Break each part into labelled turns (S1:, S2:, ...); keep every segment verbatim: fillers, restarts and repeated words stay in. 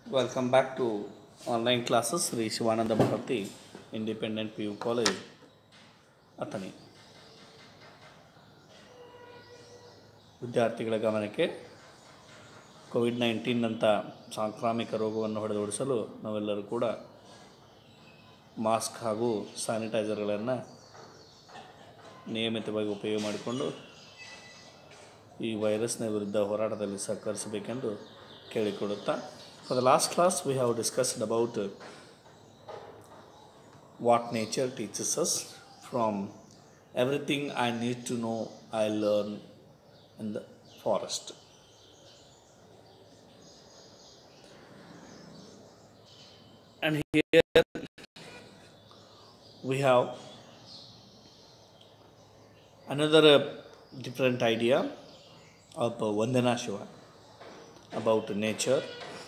S1: Welcome back to online classes. Sri Shivananda Bharati, Independent P U College, Athani. ವಿದ್ಯಾರ್ಥಿಗಳ ಗಮನಕ್ಕೆ Covid nineteen ಅಂತ ಸಾಂಕ್ರಾಮಿಕ ರೋಗವನ್ನು ಹೊಡೆದೋಡಿಸಲು ನಾವೆಲ್ಲರೂ ಕೂಡ ಮಾಸ್ಕ್ ಹಾಗೂ ಸ್ಯಾನಿಟೈಸರ್ಗಳನ್ನು ನಿಯಮಿತವಾಗಿ ಉಪಯೋಗ ಮಾಡಿಕೊಂಡು ಈ ವೈರಸ್ನ ವಿರುದ್ಧ ಹೋರಾಟದಲ್ಲಿ ಸಹಕರಿಸಬೇಕೆಂದು ಕೇಳಿಕೊಳ್ಳುತ್ತಾ For the last class we have discussed about uh, what nature teaches us. From everything I need to know I learn in the forest. And here we have another uh, different idea of uh, Vandana Shiva about nature.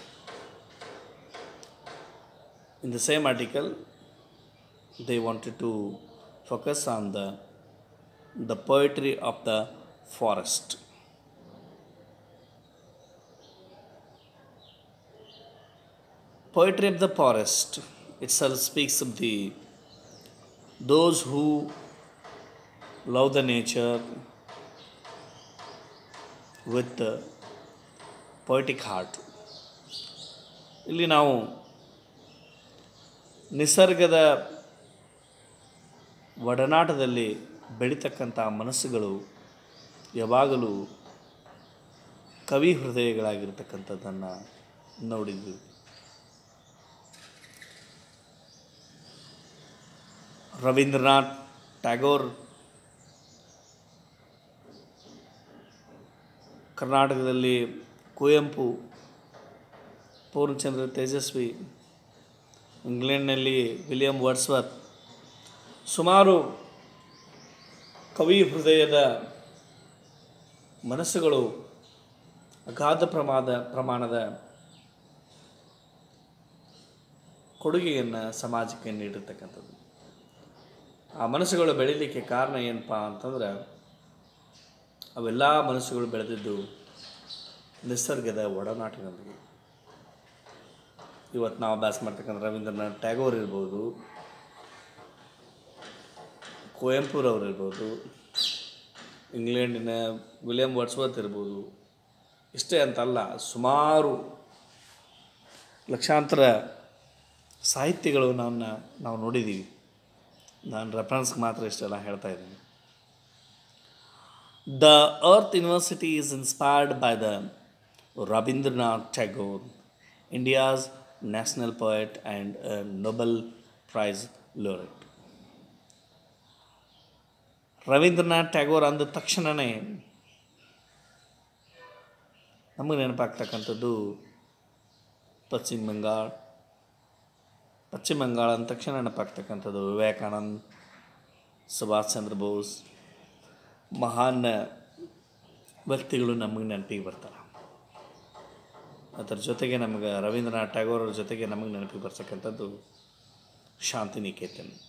S1: In the same article, they wanted to focus on the the poetry of the forest. Poetry of the forest itself speaks of the those who love the nature with the poetic heart. ಇಲ್ಲಿ ನಾವು ನಿಸರ್ಗದ ಒಡನಾಟದಲ್ಲಿ ಬೆಳೀತಕ್ಕಂಥ ಮನಸ್ಸುಗಳು ಯಾವಾಗಲೂ ಕವಿ ಹೃದಯಗಳಾಗಿರ್ತಕ್ಕಂಥದ್ದನ್ನು ನೋಡಿದ್ವಿ. ರವೀಂದ್ರನಾಥ್ ಟ್ಯಾಗೋರ್ ಕರ್ನಾಟಕದಲ್ಲಿ ಕುವೆಂಪು, ಪೂರ್ಣಚಂದ್ರ ತೇಜಸ್ವಿ, ಇಂಗ್ಲೆಂಡ್ನಲ್ಲಿ William Wordsworth, ಸುಮಾರು ಕವಿ ಹೃದಯದ ಮನಸ್ಸುಗಳು ಅಗಾಧ ಪ್ರಮಾದ ಪ್ರಮಾಣದ ಕೊಡುಗೆಯನ್ನು ಸಮಾಜಕ್ಕೆ ನೀಡಿರ್ತಕ್ಕಂಥದ್ದು. ಆ ಮನಸ್ಸುಗಳು ಬೆಳೀಲಿಕ್ಕೆ ಕಾರಣ ಏನಪ್ಪ ಅಂತಂದ್ರೆ ಅವೆಲ್ಲ ಮನಸ್ಸುಗಳು ಬೆಳೆದಿದ್ದು ನಿಸರ್ಗದ ಒಡನಾಟಿನೊಂದಿಗೆ. ಇವತ್ತು ನಾವು ಅಭ್ಯಾಸ ಮಾಡ್ತಕ್ಕಂಥ ರವೀಂದ್ರನಾಥ್ ಟ್ಯಾಗೋರ್ ಇರ್ಬೋದು, ಕುವೆಂಪುರವ್ರು ಇರ್ಬೋದು, ಇಂಗ್ಲೆಂಡಿನ ವಿಲಿಯಂ ವರ್ಡ್ಸ್ವರ್ತ್ ಇರ್ಬೋದು, ಇಷ್ಟೇ ಅಂತಲ್ಲ, ಸುಮಾರು ಲಕ್ಷಾಂತರ ಸಾಹಿತ್ಯಗಳು ನನ್ನ ನಾವು ನೋಡಿದ್ದೀವಿ. ನಾನು ರೆಫರೆನ್ಸ್ಗೆ ಮಾತ್ರ ಇಷ್ಟೆಲ್ಲ ಹೇಳ್ತಾ ಇದ್ದೀನಿ. The earth university is inspired by the Rabindranath Tagore, India's national poet and a Nobel Prize laureate. Rabindranath Tagore ಅಂದ ತಕ್ಷಣವೇ ನಮಗೆ ನೆನಪಾಗ್ತಕ್ಕಂಥದ್ದು ಪಶ್ಚಿಮ ಬಂಗಾಳ. ಪಶ್ಚಿಮ ಬಂಗಾಳ ಅಂದ ತಕ್ಷಣ ನೆನಪಾಗ್ತಕ್ಕಂಥದ್ದು ವಿವೇಕಾನಂದ್, ಸುಭಾಷ್ ಚಂದ್ರ ಬೋಸ್, ಮಹಾನ್ ವ್ಯಕ್ತಿಗಳು ನಮಗೆ ನೆನಪಿಗೆ ಬರ್ತಾರೆ. ಅದರ ಜೊತೆಗೆ ನಮಗೆ ರವೀಂದ್ರನಾಥ್ ಟ್ಯಾಗೋರ್ ಅವ್ರ ಜೊತೆಗೆ ನಮಗೆ ನೆನಪಿಗೆ ಬರ್ತಕ್ಕಂಥದ್ದು ಶಾಂತಿನಿಕೇತನ್.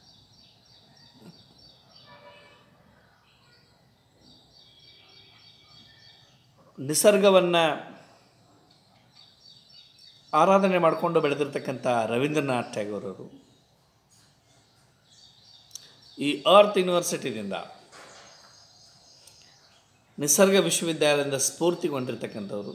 S1: ನಿಸರ್ಗವನ್ನು ಆರಾಧನೆ ಮಾಡಿಕೊಂಡು ಬೆಳೆದಿರ್ತಕ್ಕಂಥ ರವೀಂದ್ರನಾಥ್ ಟ್ಯಾಗೋರ್ ಅವರು ಈ ಅರ್ತ್ ಯೂನಿವರ್ಸಿಟಿಯಿಂದ, ನಿಸರ್ಗ ವಿಶ್ವವಿದ್ಯಾಲಯದಿಂದ ಸ್ಫೂರ್ತಿಗೊಂಡಿರ್ತಕ್ಕಂಥವ್ರು.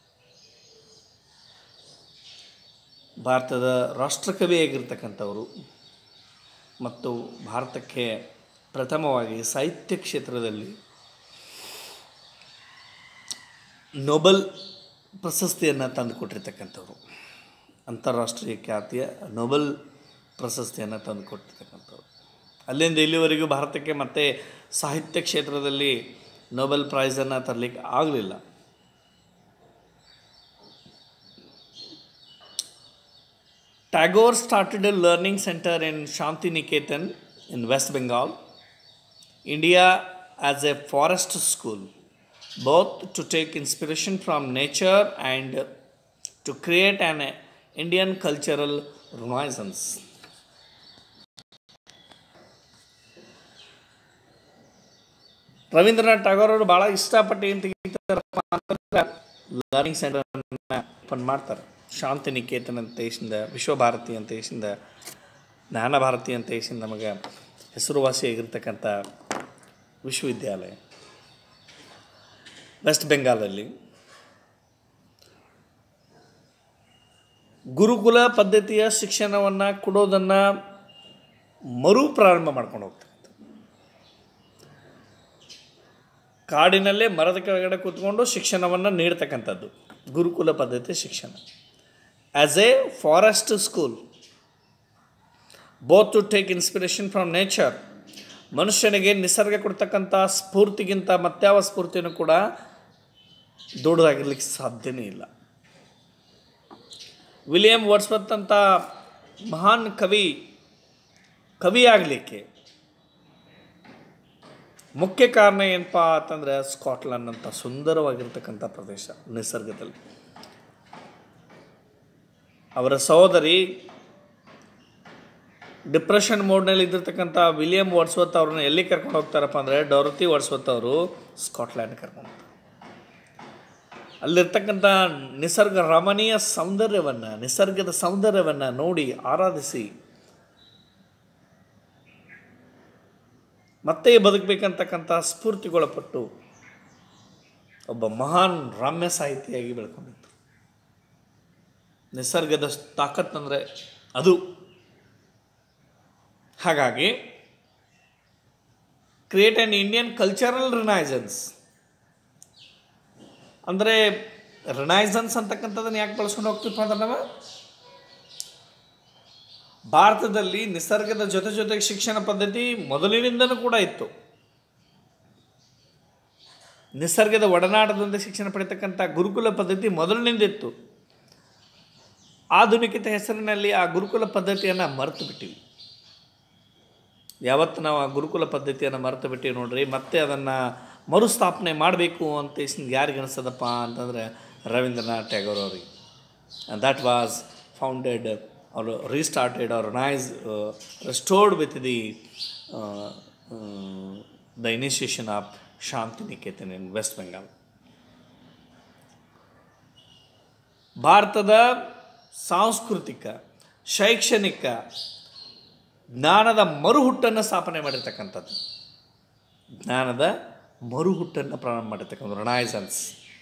S1: ಭಾರತದ ರಾಷ್ಟ್ರಕವಿಯಾಗಿರ್ತಕ್ಕಂಥವರು ಮತ್ತು ಭಾರತಕ್ಕೆ ಪ್ರಥಮವಾಗಿ ಸಾಹಿತ್ಯ ಕ್ಷೇತ್ರದಲ್ಲಿ ನೊಬೆಲ್ ಪ್ರಶಸ್ತಿಯನ್ನು ತಂದುಕೊಟ್ಟಿರ್ತಕ್ಕಂಥವ್ರು, ಅಂತಾರಾಷ್ಟ್ರೀಯ ಖ್ಯಾತಿಯ ನೊಬೆಲ್ ಪ್ರಶಸ್ತಿಯನ್ನು ತಂದುಕೊಟ್ಟಿರ್ತಕ್ಕಂಥವ್ರು. ಅಲ್ಲಿಂದ ಇಲ್ಲಿವರೆಗೂ ಭಾರತಕ್ಕೆ ಮತ್ತೆ ಸಾಹಿತ್ಯ ಕ್ಷೇತ್ರದಲ್ಲಿ ನೊಬೆಲ್ ಪ್ರೈಸನ್ನು ತರಲಿಕ್ಕೆ ಆಗಲಿಲ್ಲ. Tagore started a learning center in Shantiniketan in West Bengal, India, as a forest school, both to take inspiration from nature and to create an Indian cultural renaissance. Ravindranath Tagore ಅವರು ಭಾಳ ಇಷ್ಟಪಟ್ಟು ಏನು ತೆಗಿತಾರಪ್ಪ ಅಂತಂದ್ರೆ ಲರ್ನಿಂಗ್ ಸೆಂಟರ್ ಓಪನ್ ಮಾಡ್ತಾರೆ. ಶಾಂತಿನಿಕೇತನ ಅಂತ ದೇಶದಿಂದ, ವಿಶ್ವಭಾರತಿ ಅಂತ ದೇಶದಿಂದ, ಜ್ಞಾನ ಭಾರತಿ ಅಂತ ದೇಶದಿಂದ ನಮಗೆ ಹೆಸರುವಾಸಿಯಾಗಿರ್ತಕ್ಕಂಥ ವಿಶ್ವವಿದ್ಯಾಲಯ ವೆಸ್ಟ್ ಬೆಂಗಾಲಲ್ಲಿ. ಗುರುಕುಲ ಪದ್ಧತಿಯ ಶಿಕ್ಷಣವನ್ನು ಕೊಡೋದನ್ನು ಮರು ಪ್ರಾರಂಭ ಮಾಡ್ಕೊಂಡು ಹೋಗ್ತಕ್ಕಂಥ, ಕಾಡಿನಲ್ಲೇ ಮರದ ಕೆಳಗಡೆ ಕೂತ್ಕೊಂಡು ಶಿಕ್ಷಣವನ್ನು ನೀಡ್ತಕ್ಕಂಥದ್ದು ಗುರುಕುಲ ಪದ್ಧತಿ ಶಿಕ್ಷಣ. As a forest school, both to take inspiration from nature, ಮನುಷ್ಯನಿಗೆ ನಿಸರ್ಗ ಕೊಡ್ತಕ್ಕಂಥ ಸ್ಫೂರ್ತಿಗಿಂತ ಮತ್ಯಾವ ಸ್ಫೂರ್ತಿಯೂ ಕೂಡ ದೊಡ್ಡದಾಗಿರ್ಲಿಕ್ಕೆ ಸಾಧ್ಯನೇ ಇಲ್ಲ. ವಿಲಿಯಂ ವರ್ಡ್ಸ್ವರ್ತ್ ಅಂತ ಮಹಾನ್ ಕವಿ ಕವಿ ಆಗಲಿಕ್ಕೆ ಮುಖ್ಯ ಕಾರಣ ಏನಪ್ಪ ಅಂತಂದರೆ ಸ್ಕಾಟ್ಲೆಂಡ್ ಅಂತ ಸುಂದರವಾಗಿರ್ತಕ್ಕಂಥ ಪ್ರದೇಶ ನಿಸರ್ಗದಲ್ಲಿ. ಅವರ ಸಹೋದರಿ ಡಿಪ್ರೆಷನ್ ಮೋಡ್ನಲ್ಲಿ ಇದ್ದಿರ್ತಕ್ಕಂಥ ವಿಲಿಯಂ ವರ್ಡ್ಸ್ವರ್ತ್ ಅವ್ರನ್ನ ಎಲ್ಲಿ ಕರ್ಕೊಂಡು ಹೋಗ್ತಾರಪ್ಪ ಅಂದರೆ ಡೊರೊಥಿ ವರ್ಡ್ಸ್ವರ್ತ್ ಅವರು ಸ್ಕಾಟ್ಲ್ಯಾಂಡ್ ಕರ್ಕೊಂಡು ಹೋಗ್ತಾರೆ. ಅಲ್ಲಿರ್ತಕ್ಕಂಥ ನಿಸರ್ಗ ರಮಣೀಯ ಸೌಂದರ್ಯವನ್ನು, ನಿಸರ್ಗದ ಸೌಂದರ್ಯವನ್ನು ನೋಡಿ ಆರಾಧಿಸಿ ಮತ್ತೆ ಬದುಕಬೇಕಂತಕ್ಕಂಥ ಸ್ಫೂರ್ತಿಗೊಳಪಟ್ಟು ಒಬ್ಬ ಮಹಾನ್ ರಾಮ್ಯ ಸಾಹಿತಿಯಾಗಿ ಬೆಳ್ಕೊಂಡಿತ್ತು. ನಿಸರ್ಗದ ತಾಕತ್ತಂದರೆ ಅದು. ಹಾಗಾಗಿ create an Indian cultural renaissance ಅಂದರೆ ರಿನೈಸೆನ್ಸ್ ಅಂತಕ್ಕಂಥದ್ದನ್ನು ಯಾಕೆ ಬಳಸ್ಕೊಂಡು ಹೋಗ್ತೀವಿ ಅಂದ್ರೆ ನಾವು ಭಾರತದಲ್ಲಿ ನಿಸರ್ಗದ ಜೊತೆ ಜೊತೆಗೆ ಶಿಕ್ಷಣ ಪದ್ಧತಿ ಮೊದಲಿನಿಂದನೂ ಕೂಡ ಇತ್ತು. ನಿಸರ್ಗದ ಒಡನಾಟದಿಂದ ಶಿಕ್ಷಣ ಪಡೆಯತಕ್ಕಂಥ ಗುರುಕುಲ ಪದ್ಧತಿ ಮೊದಲಿನಿಂದ ಇತ್ತು. ಆಧುನಿಕತೆ ಹೆಸರಿನಲ್ಲಿ ಆ ಗುರುಕುಲ ಪದ್ಧತಿಯನ್ನು ಮರೆತು ಬಿಟ್ಟಿವಿ. ಯಾವತ್ತು ನಾವು ಆ ಗುರುಕುಲ ಪದ್ಧತಿಯನ್ನು ಮರೆತು ಬಿಟ್ಟಿವಿ ನೋಡ್ರಿ, ಮತ್ತೆ ಅದನ್ನು ಮರುಸ್ಥಾಪನೆ ಮಾಡಬೇಕು ಅಂತ ಯಾರಿಗೆ ಅನಿಸ್ತದಪ್ಪ ಅಂತಂದರೆ ರವೀಂದ್ರನಾಥ್ ಟ್ಯಾಗೋರ್ ಅವ್ರಿಗೆ. And that was founded or restarted or nice, uh, restored with the uh, uh, the initiation of Shantiniketan in West Bengal. ಭಾರತದ ಸಾಂಸ್ಕೃತಿಕ, ಶೈಕ್ಷಣಿಕ ಜ್ಞಾನದ ಮರುಹುಟ್ಟನ್ನು ಸ್ಥಾಪನೆ ಮಾಡಿರ್ತಕ್ಕಂಥದ್ದು, ಜ್ಞಾನದ ಮರುಹುಟ್ಟನ್ನು ಪ್ರಾರಂಭ ಮಾಡಿರ್ತಕ್ಕಂಥ renaissance.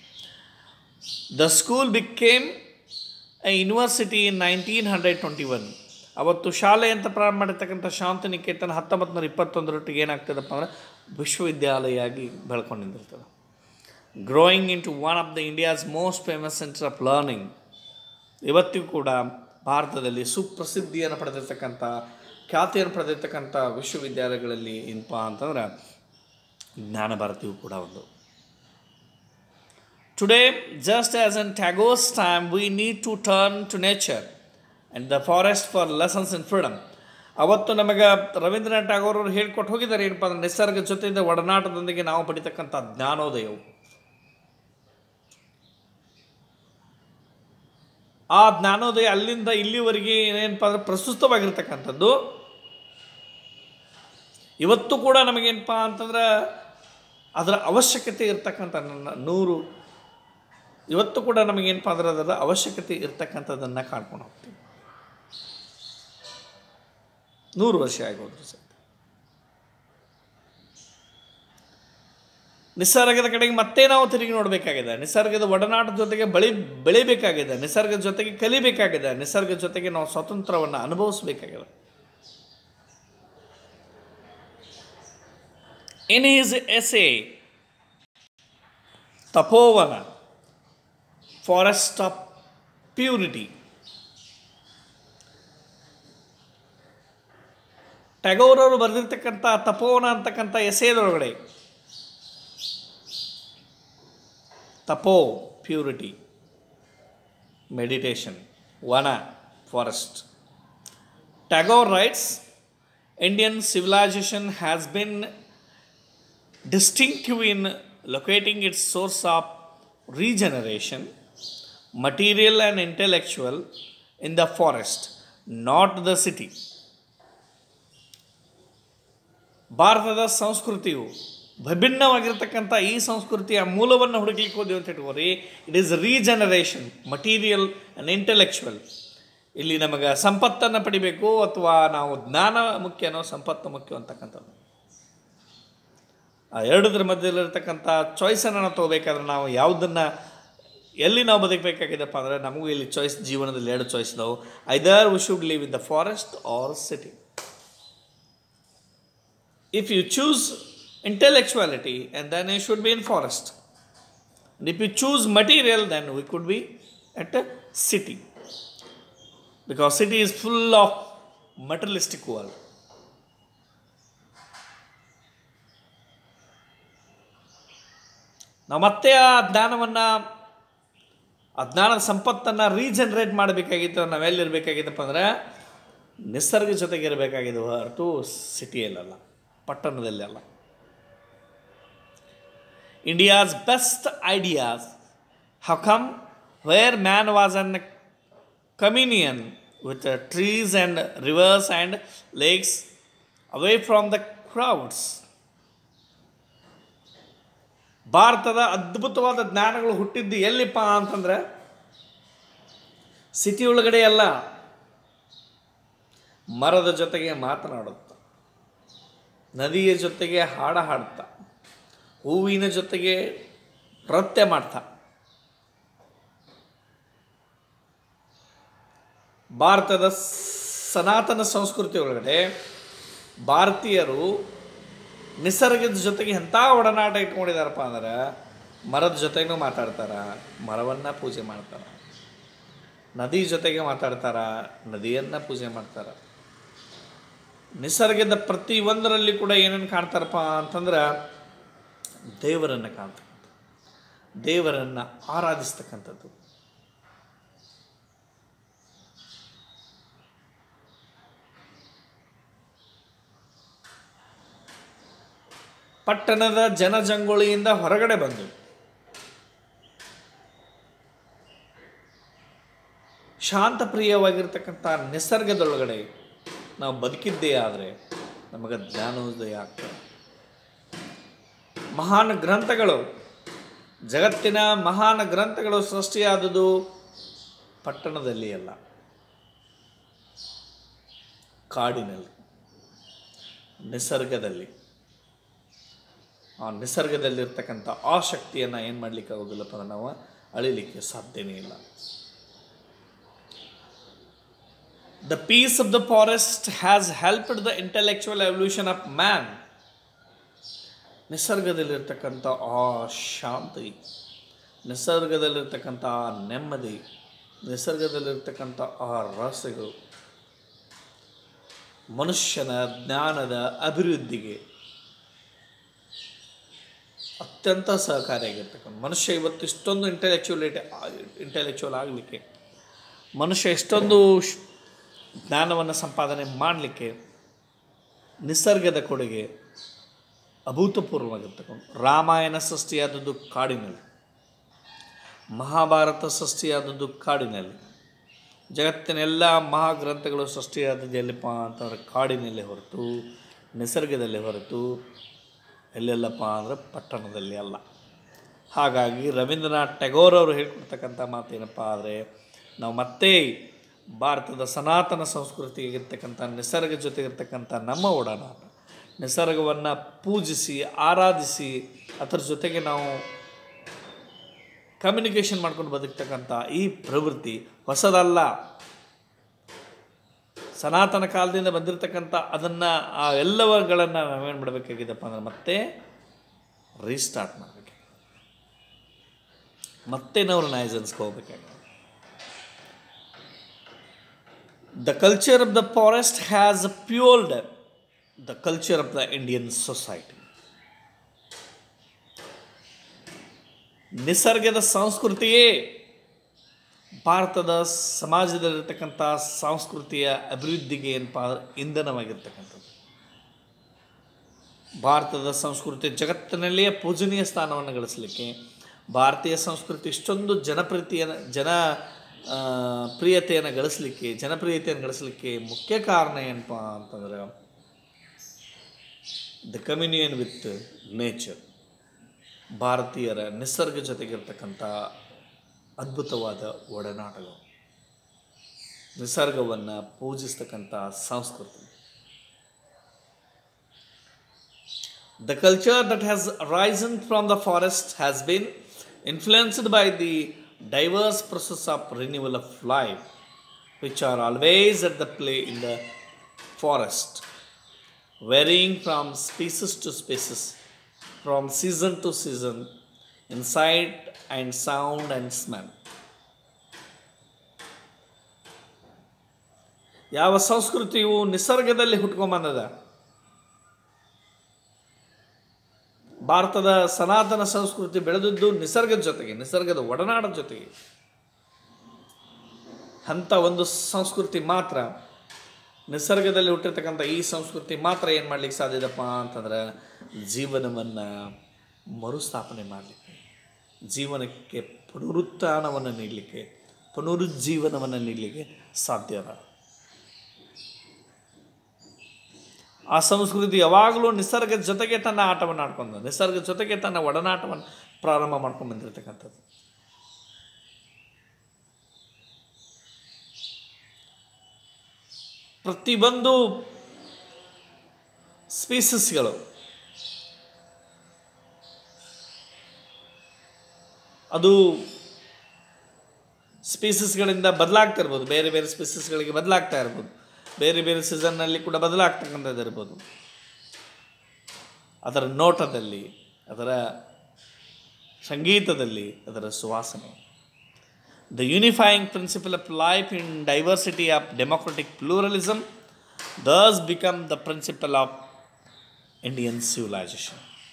S1: The school became a university in nineteen hundred twenty one. ಅವತ್ತು ಶಾಲೆ ಅಂತ ಪ್ರಾರಂಭ ಮಾಡಿರ್ತಕ್ಕಂಥ ಶಾಂತಿನಿಕೇತನ ಹತ್ತೊಂಬತ್ತು ನೂರ ಇಪ್ಪತ್ತೊಂದರೊಟ್ಟಿಗೆ ಏನಾಗ್ತದಪ್ಪ ಅಂದರೆ ವಿಶ್ವವಿದ್ಯಾಲಯ ಬೆಳ್ಕೊಂಡಿರ್ತದೆ. Growing in to one of the India's most famous centre of learning. ಇವತ್ತಿಗೂ ಕೂಡ ಭಾರತದಲ್ಲಿ ಸುಪ್ರಸಿದ್ಧಿಯನ್ನು ಪಡೆದಿರ್ತಕ್ಕಂಥ, ಖ್ಯಾತಿಯನ್ನು ಪಡೆದಿರ್ತಕ್ಕಂಥ ವಿಶ್ವವಿದ್ಯಾಲಯಗಳಲ್ಲಿ ಏನಪ್ಪ ಅಂತಂದ್ರೆ ಜ್ಞಾನ ಭಾರತಿಯೂ ಕೂಡ ಒಂದು. Today, just as in Tagore's time, we need to turn to nature and the forest for lessons in freedom. ಅವತ್ತು ನಮಗೆ ರವೀಂದ್ರನಾಥ್ ಟ್ಯಾಗೋರ್ ಅವರು ಹೇಳ್ಕೊಟ್ಟು ಹೋಗಿದ್ದಾರೆ ಏನಪ್ಪ ಅಂದರೆ ನಿಸರ್ಗ ಜೊತೆಯಿಂದ ಒಡನಾಟದೊಂದಿಗೆ ನಾವು ಪಡಿತಕ್ಕಂಥ ಜ್ಞಾನೋದಯವು. ಆ ಜ್ಞಾನೋದಯ ಅಲ್ಲಿಂದ ಇಲ್ಲಿವರೆಗೆ ಏನಪ್ಪ ಅಂದರೆ ಪ್ರಸ್ತುತವಾಗಿರ್ತಕ್ಕಂಥದ್ದು. ಇವತ್ತು ಕೂಡ ನಮಗೇನಪ್ಪ ಅಂತಂದ್ರೆ ಅದರ ಅವಶ್ಯಕತೆ ಇರ್ತಕ್ಕಂಥ ನನ್ನ ನೂರು ಇವತ್ತು ಕೂಡ ನಮಗೇನಪ್ಪ ಅಂದ್ರೆ ಅದರ ಅವಶ್ಯಕತೆ ಇರ್ತಕ್ಕಂಥದ್ದನ್ನು ಕಾಣ್ಕೊಂಡು ಹೋಗ್ತೀವಿ. ನೂರು ವರ್ಷ ಆಗೋದ್ರು ಸರ್. ನಿಸರ್ಗದ ಕಡೆಗೆ ಮತ್ತೆ ನಾವು ತಿರುಗಿ ನೋಡಬೇಕಾಗಿದೆ. ನಿಸರ್ಗದ ಒಡನಾಟದ ಜೊತೆಗೆ ಬಳಿ ಬೆಳಿಬೇಕಾಗಿದೆ. ನಿಸರ್ಗದ ಜೊತೆಗೆ ಕಲಿಬೇಕಾಗಿದೆ. ನಿಸರ್ಗದ ಜೊತೆಗೆ ನಾವು ಸ್ವಾತಂತ್ರ್ಯವನ್ನು ಅನುಭವಿಸಬೇಕಾಗಿದೆ. In his essay, Tapovana, Forest of Purity, Tagore ಅವರು ಬರೆದಿರ್ತಕ್ಕಂಥ ತಪೋವನ ಅಂತಕ್ಕಂಥ ಎಸೆಯದೊಳಗಡೆ ತಪೋ ಪ್ಯೂರಿಟಿ, ಮೆಡಿಟೇಷನ್, ವನ forest. Tagore writes, Indian civilization has been distinctive in locating its source of regeneration, material and intellectual, in the forest, not the city. ಭಾರತದ ಸಂಸ್ಕೃತಿಯು ವಿಭಿನ್ನವಾಗಿರ್ತಕ್ಕಂಥ ಈ ಸಂಸ್ಕೃತಿಯ ಮೂಲವನ್ನು ಹುಡುಕ್ಲಿಕ್ಕೆ ಹೋದ್ವಿ ಅಂತ ಇಟ್ಕೋರಿ, it is regeneration material and intellectual. ಇಲ್ಲಿ ನಮಗೆ ಸಂಪತ್ತನ್ನು ಪಡಿಬೇಕು ಅಥವಾ ನಾವು ಜ್ಞಾನ ಮುಖ್ಯನೋ ಸಂಪತ್ತು ಮುಖ್ಯ ಅಂತಕ್ಕಂಥದ್ದು. ಆ ಎರಡದ್ರ ಮಧ್ಯದಲ್ಲಿರ್ತಕ್ಕಂಥ ಚಾಯ್ಸನ್ನು ನಾವು ತೊಗೋಬೇಕಾದ್ರೆ ನಾವು ಯಾವುದನ್ನು ಎಲ್ಲಿ ನಾವು ಬದುಕಬೇಕಾಗಿದೆಪ್ಪ ಅಂದರೆ ನಮಗೂ ಇಲ್ಲಿ ಚಾಯ್ಸ್, ಜೀವನದಲ್ಲಿ ಎರಡು ಚಾಯ್ಸ್ ನಾವು. Either we should live in the forest or city. If you choose intellectuality and then you should be in forest, and if you choose material then we could be at a city, because city is full of materialistic world. ನಾವು ಮತ್ತೆ ಆ ಜ್ಞಾನವನ್ನು ಆ ಜ್ಞಾನದ ಸಂಪತ್ತನ್ನು regenerate ಮಾಡಬೇಕಾಗಿತ್ತು. ನಾವೆಲ್ಲಿರಬೇಕಾಗಿತ್ತಪ್ಪ ಅಂದರೆ ನಿಸರ್ಗ ಜೊತೆಗೆ ಇರಬೇಕಾಗಿದ್ದು ಹೊರತು ಸಿಟಿಯಲ್ಲ, ಪಟ್ಟಣದಲ್ಲಿ ಅಲ್ಲ. India's best ideas have come where man was in communion with the trees and rivers and lakes, away from the crowds. ಭಾರತದ ಅದ್ಭುತವಾದ ಜ್ಞಾನಗಳು ಹುಟ್ಟಿದ್ದು ಎಲ್ಲಿಪ್ಪ ಅಂತಂದರೆ ಸಿಟಿ ಒಳಗಡೆ ಅಲ್ಲ, ಮರದ ಜೊತೆಗೆ ಮಾತನಾಡುತ್ತಾ, ನದಿಯ ಜೊತೆಗೆ ಹಾಡ ಹಾಡ್ತಾ, ಹೂವಿನ ಜೊತೆಗೆ ನೃತ್ಯ ಮಾಡ್ತಾ. ಭಾರತದ ಸನಾತನ ಸಂಸ್ಕೃತಿ ಒಳಗಡೆ ಭಾರತೀಯರು ನಿಸರ್ಗದ ಜೊತೆಗೆ ಎಂಥ ಒಡನಾಟ ಇಟ್ಕೊಂಡಿದ್ದಾರಪ್ಪ ಅಂದ್ರೆ ಮರದ ಜೊತೆಗೂ ಮಾತಾಡ್ತಾರ, ಮರವನ್ನು ಪೂಜೆ ಮಾಡ್ತಾರೆ, ನದಿ ಜೊತೆಗೆ ಮಾತಾಡ್ತಾರ, ನದಿಯನ್ನು ಪೂಜೆ ಮಾಡ್ತಾರೆ. ನಿಸರ್ಗದ ಪ್ರತಿ ಒಂದರಲ್ಲಿ ಕೂಡ ಏನೇನು ಕಾಣ್ತಾರಪ್ಪ ಅಂತಂದ್ರೆ ದೇವರನ್ನು ಕಾಣ್ತಕ್ಕಂಥ, ದೇವರನ್ನು ಆರಾಧಿಸ್ತಕ್ಕಂಥದ್ದು. ಪಟ್ಟಣದ ಜನಜಂಗುಳಿಯಿಂದ ಹೊರಗಡೆ ಬಂದು ಶಾಂತಪ್ರಿಯವಾಗಿರ್ತಕ್ಕಂಥ ನಿಸರ್ಗದೊಳಗಡೆ ನಾವು ಬದುಕಿದ್ದೇ ಆದರೆ ನಮಗೆ ಜ್ಞಾನೋದಯ ಆಗ್ತದೆ. ಮಹಾನ್ ಗ್ರಂಥಗಳು, ಜಗತ್ತಿನ ಮಹಾನ್ ಗ್ರಂಥಗಳು ಸೃಷ್ಟಿಯಾದುದು ಪಟ್ಟಣದಲ್ಲಿ ಅಲ್ಲ, ಕಾಡಿನಲ್ಲಿ, ನಿಸರ್ಗದಲ್ಲಿ. ಆ ನಿಸರ್ಗದಲ್ಲಿರ್ತಕ್ಕಂಥ ಆ ಶಕ್ತಿಯನ್ನು ಏನು ಮಾಡಲಿಕ್ಕೆ ಆಗೋದಿಲ್ಲಪ್ಪ ಅಂದ್ರೆ ನಾವು ಅಳಿಲಿಕ್ಕೆ ಸಾಧ್ಯನೇ ಇಲ್ಲ. The peace of the forest has helped the intellectual evolution of man. ನಿಸರ್ಗದಲ್ಲಿರ್ತಕ್ಕಂಥ ಆ ಶಾಂತಿ, ನಿಸರ್ಗದಲ್ಲಿರ್ತಕ್ಕಂಥ ಆ ನೆಮ್ಮದಿ, ನಿಸರ್ಗದಲ್ಲಿರ್ತಕ್ಕಂಥ ಆ ರಹಸ್ಯಗಳು ಮನುಷ್ಯನ ಜ್ಞಾನದ ಅಭಿವೃದ್ಧಿಗೆ ಅತ್ಯಂತ ಸಹಕಾರಿಯಾಗಿರ್ತಕ್ಕಂಥ. ಮನುಷ್ಯ ಇವತ್ತು ಇಷ್ಟೊಂದು ಇಂಟೆಲೆಕ್ಚುಯಲಿಟಿ ಇಂಟೆಲೆಕ್ಚುವಲ್ ಆಗಲಿಕ್ಕೆ, ಮನುಷ್ಯ ಇಷ್ಟೊಂದು ಜ್ಞಾನವನ್ನು ಸಂಪಾದನೆ ಮಾಡಲಿಕ್ಕೆ ನಿಸರ್ಗದ ಕೊಡುಗೆ ಅಭೂತಪೂರ್ವವಾಗಿರ್ತಕ್ಕಂಥ. ರಾಮಾಯಣ ಸೃಷ್ಟಿಯಾದದ್ದು ಕಾಡಿನಲ್ಲಿ, ಮಹಾಭಾರತ ಸೃಷ್ಟಿಯಾದದ್ದು ಕಾಡಿನಲ್ಲಿ, ಜಗತ್ತಿನ ಎಲ್ಲ ಮಹಾಗ್ರಂಥಗಳು ಸೃಷ್ಟಿಯಾದದ್ದು ಎಲ್ಲಿಪ್ಪ ಅಂತಂದ್ರೆ ಕಾಡಿನಲ್ಲಿ ಹೊರತು ನಿಸರ್ಗದಲ್ಲಿ ಹೊರತು ಎಲ್ಲೆಲ್ಲಪ್ಪ ಅಂದರೆ ಪಟ್ಟಣದಲ್ಲಿ ಅಲ್ಲ. ಹಾಗಾಗಿ ರವೀಂದ್ರನಾಥ್ ಟ್ಯಾಗೋರ್ ಅವರು ಹೇಳ್ಕೊಡ್ತಕ್ಕಂಥ ಮಾತೇನಪ್ಪ ಆದರೆ ನಾವು ಮತ್ತೆ ಭಾರತದ ಸನಾತನ ಸಂಸ್ಕೃತಿಗಿರ್ತಕ್ಕಂಥ ನಿಸರ್ಗ ಜೊತೆಗಿರ್ತಕ್ಕಂಥ ನಮ್ಮ ಒಡನಾಟ, ನಿಸರ್ಗವನ್ನು ಪೂಜಿಸಿ ಆರಾಧಿಸಿ ಅದರ ಜೊತೆಗೆ ನಾವು ಕಮ್ಯುನಿಕೇಷನ್ ಮಾಡ್ಕೊಂಡು ಬದುಕ್ತಕ್ಕಂಥ ಈ ಪ್ರವೃತ್ತಿ ಹೊಸದಲ್ಲ. ಸನಾತನ ಕಾಲದಿಂದ ಬಂದಿರತಕ್ಕಂಥ ಅದನ್ನು ಆ ಎಲ್ಲವುಗಳನ್ನು ನಾವೇನು ಮಾಡಬೇಕಾಗಿದೆಪ್ಪ ಅಂದ್ರೆ ಮತ್ತೆ ರೀಸ್ಟಾರ್ಟ್ ಮಾಡಬೇಕು, ಮತ್ತೆ ನಾವು ರಿನೈಸೆನ್ಸ್ಗೆ ಹೋಗ್ಬೇಕಾಗಿದೆ. The culture of the forest has fueled the culture of the Indian society. ನಿಸರ್ಗದ ಸಂಸ್ಕೃತಿಯೇ ಭಾರತದ ಸಮಾಜದಲ್ಲಿರ್ತಕ್ಕಂಥ ಸಂಸ್ಕೃತಿಯ ಅಭಿವೃದ್ಧಿಗೆ ಏನಪ್ಪ ಇಂಧನವಾಗಿರ್ತಕ್ಕಂಥದ್ದು. ಭಾರತದ ಸಂಸ್ಕೃತಿ ಜಗತ್ತಿನಲ್ಲಿಯೇ ಪೂಜನೀಯ ಸ್ಥಾನವನ್ನು ಗಳಿಸಲಿಕ್ಕೆ, ಭಾರತೀಯ ಸಂಸ್ಕೃತಿ ಇಷ್ಟೊಂದು ಜನಪ್ರಿಯತೆಯನ್ನು ಜನ ಪ್ರಿಯತೆಯನ್ನು ಗಳಿಸಲಿಕ್ಕೆ ಜನಪ್ರಿಯತೆಯನ್ನು ಗಳಿಸಲಿಕ್ಕೆ ಮುಖ್ಯ ಕಾರಣ ಏನಪ್ಪ ಅಂತಂದರೆ ದ ಕಮ್ಯುನಿಯನ್ ವಿತ್ ನೇಚರ್. ಭಾರತೀಯರ ನಿಸರ್ಗ ಜೊತೆಗಿರ್ತಕ್ಕಂಥ ಅದ್ಭುತವಾದ ಒಡನಾಟಗಳು, ನಿಸರ್ಗವನ್ನು ಪೂಜಿಸ್ತಕ್ಕಂಥ ಸಂಸ್ಕೃತಿ. The culture that has arisen from the forest has been influenced by the diverse process of renewal of life, which are always at the play in the forest, varying from species to species, from season to season, in sight and sound and smell. ಯಾವ ಸಂಸ್ಕೃತಿಯು ನಿಸರ್ಗದಲ್ಲಿ ಹುಟ್ಕೊಂಬಂದದ? ಭಾರತದ ಸನಾತನ ಸಂಸ್ಕೃತಿ ಬೆಳೆದದ್ದು ನಿಸರ್ಗದ ಜೊತೆಗೆ, ನಿಸರ್ಗದ ಒಡನಾಟದ ಜೊತೆಗೆ. ಅಂಥ ಒಂದು ಸಂಸ್ಕೃತಿ ಮಾತ್ರ, ನಿಸರ್ಗದಲ್ಲಿ ಹುಟ್ಟಿರ್ತಕ್ಕಂಥ ಈ ಸಂಸ್ಕೃತಿ ಮಾತ್ರ ಏನು ಮಾಡಲಿಕ್ಕೆ ಸಾಧ್ಯದಪ್ಪ ಅಂತಂದ್ರೆ ಜೀವನವನ್ನು ಮರುಸ್ಥಾಪನೆ ಮಾಡಲಿಕ್ಕೆ, ಜೀವನಕ್ಕೆ ಪುನರುತ್ಥಾನವನ್ನು ನೀಡಲಿಕ್ಕೆ, ಪುನರುಜ್ಜೀವನವನ್ನು ನೀಡಲಿಕ್ಕೆ ಸಾಧ್ಯ ಅದ. ಆ ಸಂಸ್ಕೃತಿ ಯಾವಾಗಲೂ ನಿಸರ್ಗದ ಜೊತೆಗೆ ತನ್ನ ಆಟವನ್ನು ಆಡ್ಕೊಂಡು, ನಿಸರ್ಗದ ಜೊತೆಗೆ ತನ್ನ ಒಡನಾಟವನ್ನು ಪ್ರಾರಂಭ ಮಾಡ್ಕೊಂಡು ಬಂದಿರತಕ್ಕಂಥದ್ದು. ಪ್ರತಿಯೊಂದು ಸ್ಪೀಸಸ್ಗಳು ಅದು ಸ್ಪೀಸಸ್ಗಳಿಂದ ಬದಲಾಗ್ತಾ ಇರ್ಬೋದು, ಬೇರೆ ಬೇರೆ ಸ್ಪೀಸಸ್ಗಳಿಗೆ ಬದಲಾಗ್ತಾ ಇರ್ಬೋದು, ಬೇರೆ ಬೇರೆ ಸೀಸನ್ನಲ್ಲಿ ಕೂಡ ಬದಲಾಗ್ತಕ್ಕಂಥದ್ದು ಇರ್ಬೋದು. ಅದರ ನೋಟದಲ್ಲಿ, ಅದರ ಸಂಗೀತದಲ್ಲಿ, ಅದರ ಸುವಾಸನೆ. The unifying principle of life in diversity of democratic pluralism thus become the principle of Indian civilization.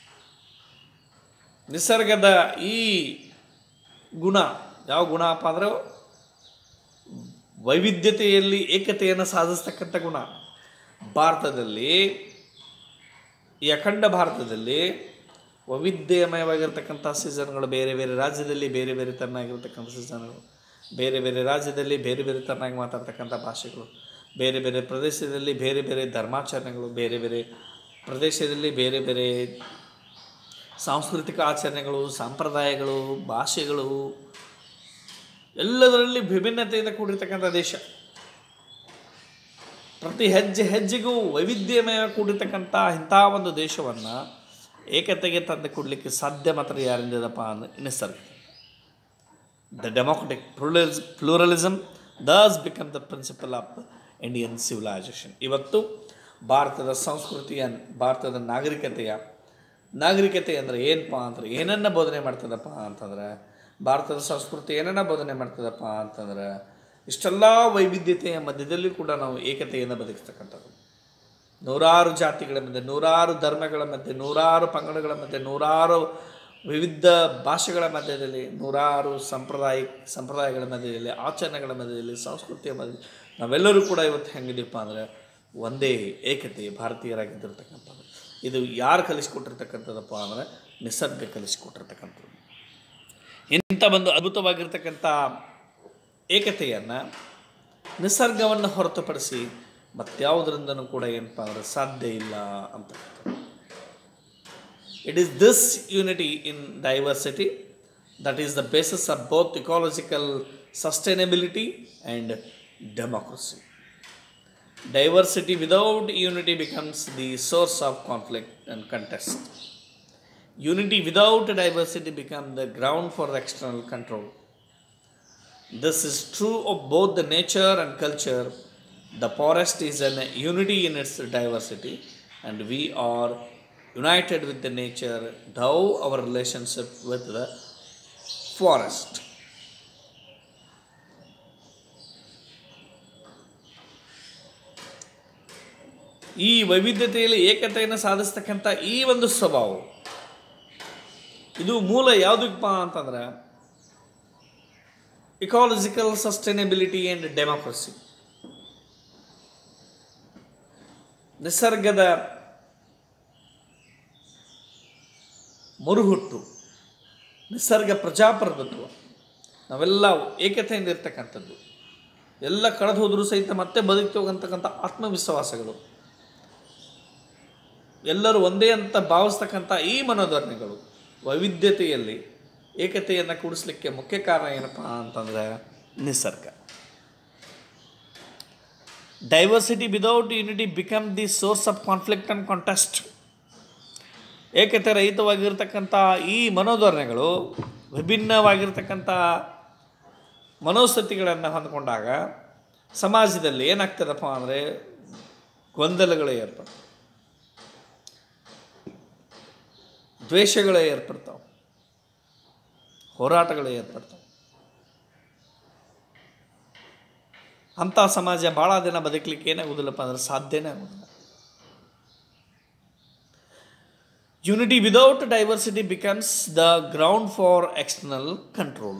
S1: ನಿಸರ್ಗದ ಈ ಗುಣ ಯಾವ ಗುಣ ಅಪ್ಪ ಅಂದರೆ ವೈವಿಧ್ಯತೆಯಲ್ಲಿ ಏಕತೆಯನ್ನು ಸಾಧಿಸ್ತಕ್ಕಂಥ ಗುಣ. ಭಾರತದಲ್ಲಿ, ಈ ಅಖಂಡ ಭಾರತದಲ್ಲಿ ವೈವಿಧ್ಯಮಯವಾಗಿರ್ತಕ್ಕಂಥ ಸೀಸನ್ಗಳು, ಬೇರೆ ಬೇರೆ ರಾಜ್ಯದಲ್ಲಿ ಬೇರೆ ಬೇರೆ ತರನಾಗಿರ್ತಕ್ಕಂಥ ಸೀಸನ್ಗಳು, ಬೇರೆ ಬೇರೆ ರಾಜ್ಯದಲ್ಲಿ ಬೇರೆ ಬೇರೆ ತರನಾಗಿ ಮಾತಾಡ್ತಕ್ಕಂಥ ಭಾಷೆಗಳು, ಬೇರೆ ಬೇರೆ ಪ್ರದೇಶದಲ್ಲಿ ಬೇರೆ ಬೇರೆ ಧರ್ಮಾಚರಣೆಗಳು, ಬೇರೆ ಬೇರೆ ಪ್ರದೇಶದಲ್ಲಿ ಬೇರೆ ಬೇರೆ ಸಾಂಸ್ಕೃತಿಕ ಆಚರಣೆಗಳು, ಸಂಪ್ರದಾಯಗಳು, ಭಾಷೆಗಳು, ಎಲ್ಲದರಲ್ಲಿ ವಿಭಿನ್ನತೆಯಿಂದ ಕೂಡಿರ್ತಕ್ಕಂಥ ದೇಶ. ಪ್ರತಿ ಹೆಜ್ಜೆ ಹೆಜ್ಜೆಗೂ ವೈವಿಧ್ಯಮಯ ಕೂಡಿರ್ತಕ್ಕಂಥ ಇಂಥ ಒಂದು ದೇಶವನ್ನು ಏಕತೆಗೆ ತಂದು ಕೊಡಲಿಕ್ಕೆ ಸಾಧ್ಯ ಮಾತ್ರ ಯಾರಿಂದದಪ್ಪ ಅಂದರೆ ನಿಸರ್ಗ. The democratic pluralis pluralism thus become the principle of Indian civilisation. ಇವತ್ತು ಭಾರತದ ಸಂಸ್ಕೃತಿಯ, ಭಾರತದ ನಾಗರಿಕತೆಯ, ನಾಗರಿಕತೆ ಅಂದರೆ ಏನಪ್ಪ ಅಂತಂದ್ರೆ ಏನನ್ನ ಬೋಧನೆ ಮಾಡ್ತದಪ್ಪ ಅಂತಂದ್ರೆ, ಭಾರತದ ಸಂಸ್ಕೃತಿ ಏನನ್ನ ಬೋಧನೆ ಮಾಡ್ತದಪ್ಪ ಅಂತಂದ್ರೆ ಇಷ್ಟೆಲ್ಲ ವೈವಿಧ್ಯತೆಯ ಮಧ್ಯದಲ್ಲಿ ಕೂಡ ನಾವು ಏಕತೆಯನ್ನು ಬದುಕ್ತಕ್ಕಂಥದ್ದು. ನೂರಾರು ಜಾತಿಗಳ ಮಧ್ಯೆ, ನೂರಾರು ಧರ್ಮಗಳ ಮಧ್ಯೆ, ನೂರಾರು ಪಂಗಡಗಳ ಮಧ್ಯೆ, ನೂರಾರು ವಿವಿಧ ಭಾಷೆಗಳ ಮಧ್ಯದಲ್ಲಿ, ನೂರಾರು ಸಂಪ್ರದಾಯ ಸಂಪ್ರದಾಯಗಳ ಮಧ್ಯದಲ್ಲಿ, ಆಚರಣೆಗಳ ಮಧ್ಯದಲ್ಲಿ, ಸಂಸ್ಕೃತಿಯ ಮಧ್ಯೆ ನಾವೆಲ್ಲರೂ ಕೂಡ ಇವತ್ತು ಹೆಂಗಿದೀವಪ್ಪ ಅಂದರೆ ಒಂದೇ ಏಕತೆ ಭಾರತೀಯರಾಗಿದ್ದಿರ್ತಕ್ಕಂಥದ್ದು. ಇದು ಯಾರು ಕಲಿಸ್ಕೊಟ್ಟಿರ್ತಕ್ಕಂಥದ್ದಪ್ಪ ಅಂದರೆ ನಿಸರ್ಗ ಕಲಿಸ್ಕೊಟ್ಟಿರ್ತಕ್ಕಂಥದ್ದು. ಇಂಥ ಒಂದು ಅದ್ಭುತವಾಗಿರ್ತಕ್ಕಂಥ ಏಕತೆಯನ್ನು, ನಿಸರ್ಗವನ್ನು ಹೊರತುಪಡಿಸಿ ಮತ್ಯಾವುದರಿಂದನೂ ಕೂಡ ಏನಪ್ಪ ಅಂದರೆ ಸಾಧ್ಯ ಇಲ್ಲ ಅಂತ. It is this unity in diversity that is the basis of both ecological sustainability and democracy. Diversity without unity becomes the source of conflict and contest. Unity without diversity becomes the ground for external control. This is true of both the nature and culture. The forest is an unity in its diversity, and we are united with the nature, thou our relationship with the forest. ಈ ವೈವಿಧ್ಯತೆಯಲ್ಲಿ ಏಕತೆಯನ್ನು ಸಾಧಿಸ್ತಕ್ಕಂಥ ಈ ಒಂದು ಸ್ವಭಾವ, ಇದು ಮೂಲ ಯಾವುದಪ್ಪ ಅಂತಂದ್ರೆ ecological sustainability and democracy. ನಿಸರ್ಗದ ಮರುಹುಟ್ಟು, ನಿಸರ್ಗ ಪ್ರಜಾಪ್ರಭುತ್ವ, ನಾವೆಲ್ಲ ಏಕತೆಯಿಂದ ಇರ್ತಕ್ಕಂಥದ್ದು, ಎಲ್ಲ ಕಳೆದು ಹೋದರೂ ಸಹಿತ ಮತ್ತೆ ಬದುಕಿ ಹೋಗಂತಕ್ಕಂಥ ಆತ್ಮವಿಶ್ವಾಸಗಳು, ಎಲ್ಲರೂ ಒಂದೇ ಅಂತ ಭಾವಿಸ್ತಕ್ಕಂಥ ಈ ಮನೋಧರ್ಮಿಗಳು ವೈವಿಧ್ಯತೆಯಲ್ಲಿ ಏಕತೆಯನ್ನು ಕೂಡಿಸ್ಲಿಕ್ಕೆ ಮುಖ್ಯ ಕಾರಣ ಏನಪ್ಪ ಅಂತಂದರೆ ನಿಸರ್ಗ. Diversity without unity become the source of conflict and contest. ಏಕತೆ ರಹಿತವಾಗಿರ್ತಕ್ಕಂಥ ಈ ಮನೋಧೋರಣೆಗಳು ವಿಭಿನ್ನವಾಗಿರ್ತಕ್ಕಂಥ ಮನೋಸ್ಥಿತಿಗಳನ್ನು ಹೊಂದ್ಕೊಂಡಾಗ ಸಮಾಜದಲ್ಲಿ ಏನಾಗ್ತದಪ್ಪ ಅಂದರೆ ಗೊಂದಲಗಳೇ ಏರ್ಪಡ್ತವೆ, ದ್ವೇಷಗಳೇ ಏರ್ಪಡ್ತಾವೆ, ಹೋರಾಟಗಳೇ ಏರ್ಪಡ್ತಾವೆ. ಅಂಥ ಸಮಾಜ ಭಾಳ ದಿನ ಬದುಕಲಿಕ್ಕೆ ಏನಾಗೋದಿಲ್ಲಪ್ಪ ಅಂದರೆ ಸಾಧ್ಯನೇ ಆಗೋದಿಲ್ಲ. Unity without diversity becomes the ground for external control.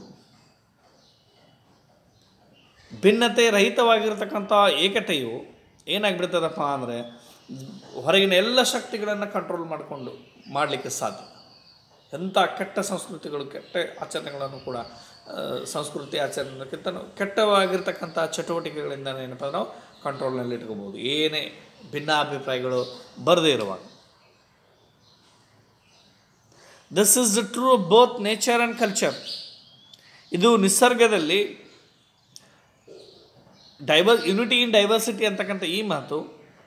S1: ಭಿನ್ನತೆ ರಹಿತವಾಗಿರ್ತಕ್ಕಂಥ ಏಕತೆಯು ಏನಾಗ್ಬಿಡ್ತದಪ್ಪ ಅಂದರೆ ಹೊರಗಿನ ಎಲ್ಲ ಶಕ್ತಿಗಳನ್ನು ಕಂಟ್ರೋಲ್ ಮಾಡಿಕೊಂಡು ಮಾಡಲಿಕ್ಕೆ ಸಾಧ್ಯ. ಎಂಥ ಕೆಟ್ಟ ಸಂಸ್ಕೃತಿಗಳು, ಕೆಟ್ಟ ಆಚರಣೆಗಳನ್ನು ಕೂಡ ಸಂಸ್ಕೃತಿ ಆಚರಣೆಗಿಂತ ಕೆಟ್ಟವಾಗಿರ್ತಕ್ಕಂಥ ಚಟುವಟಿಕೆಗಳಿಂದ ಏನಪ್ಪ ನಾವು ಕಂಟ್ರೋಲ್ನಲ್ಲಿ ಇಟ್ಕೋಬೋದು, ಏನೇ ಭಿನ್ನಾಭಿಪ್ರಾಯಗಳು ಬರದೇ ಇರುವಾಗ. This is the true both nature and culture. ಇದು ನಿಸರ್ಗದಲ್ಲಿ ಡೈವರ್ ಯುನಿಟಿ ಇನ್ ಡೈವರ್ಸಿಟಿ ಅಂತಕ್ಕಂಥ ಈ ಮಾತು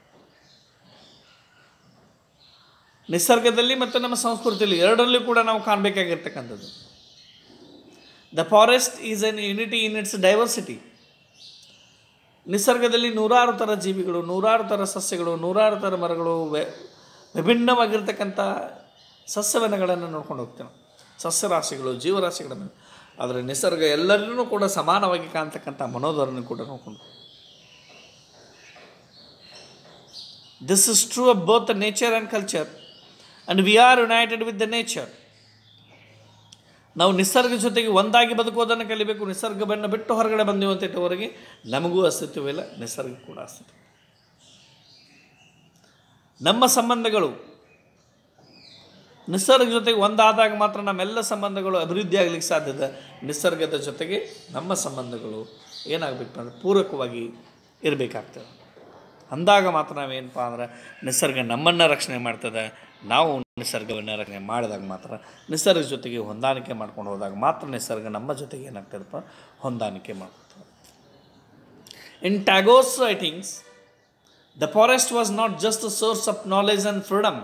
S1: ನಿಸರ್ಗದಲ್ಲಿ ಮತ್ತು ನಮ್ಮ ಸಂಸ್ಕೃತಿಯಲ್ಲಿ ಎರಡರಲ್ಲೂ ಕೂಡ ನಾವು ಕಾಣಬೇಕಾಗಿರ್ತಕ್ಕಂಥದ್ದು. The forest is an unity in its diversity. ನಿಸರ್ಗದಲ್ಲಿ ನೂರಾರು ಥರ ಜೀವಿಗಳು, ನೂರಾರು ಥರ ಸಸ್ಯಗಳು, ನೂರಾರು ಥರ ಮರಗಳು, ವಿಭಿನ್ನವಾಗಿರ್ತಕ್ಕಂಥ ಸಸ್ಯವನಗಳನ್ನು ನೋಡ್ಕೊಂಡು ಹೋಗ್ತೇವೆ, ಸಸ್ಯರಾಶಿಗಳು, ಜೀವರಾಶಿಗಳನ್ನು. ಆದರೆ ನಿಸರ್ಗ ಎಲ್ಲರನ್ನೂ ಕೂಡ ಸಮಾನವಾಗಿ ಕಾಣ್ತಕ್ಕಂಥ ಮನೋಧರನ್ನು ಕೂಡ ನೋಡಿಕೊಂಡು. This is true of both the nature and culture and we are united with the nature. ನಾವು ನಿಸರ್ಗ ಜೊತೆಗೆ ಒಂದಾಗಿ ಬದುಕೋದನ್ನು ಕಲಿಬೇಕು. ನಿಸರ್ಗವನ್ನು ಬಿಟ್ಟು ಹೊರಗಡೆ ಬಂದೆವು ಅಂತ ಇಟ್ಟವರೆಗೆ ನಮಗೂ ಅಸ್ತಿತ್ವವಿಲ್ಲ, ನಿಸರ್ಗ ಕೂಡ ಅಸ್ತಿತ್ವ. ನಮ್ಮ ಸಂಬಂಧಗಳು ನಿಸರ್ಗ ಜೊತೆಗೆ ಒಂದಾದಾಗ ಮಾತ್ರ ನಮ್ಮೆಲ್ಲ ಸಂಬಂಧಗಳು ಅಭಿವೃದ್ಧಿ ಆಗಲಿಕ್ಕೆ ಸಾಧ್ಯತೆ. ನಿಸರ್ಗದ ಜೊತೆಗೆ ನಮ್ಮ ಸಂಬಂಧಗಳು ಏನಾಗಬೇಕು ಅಂದರೆ ಪೂರಕವಾಗಿ ಇರಬೇಕಾಗ್ತದೆ. ಅಂದಾಗ ಮಾತ್ರ ನಾವೇನಪ್ಪ ಅಂದ್ರೆ ನಿಸರ್ಗ ನಮ್ಮನ್ನು ರಕ್ಷಣೆ ಮಾಡ್ತದೆ. ನಾವು ನಿಸರ್ಗವನ್ನು ರಕ್ಷಣೆ ಮಾಡಿದಾಗ ಮಾತ್ರ, ನಿಸರ್ಗ ಜೊತೆಗೆ ಹೊಂದಾಣಿಕೆ ಮಾಡ್ಕೊಂಡು ಹೋದಾಗ ಮಾತ್ರ ನಿಸರ್ಗ ನಮ್ಮ ಜೊತೆಗೆ ಏನಾಗ್ತದಪ್ಪ ಹೊಂದಾಣಿಕೆ ಮಾಡ್ತದೆ. In Tagore's writings, the forest was not just a source of knowledge and freedom.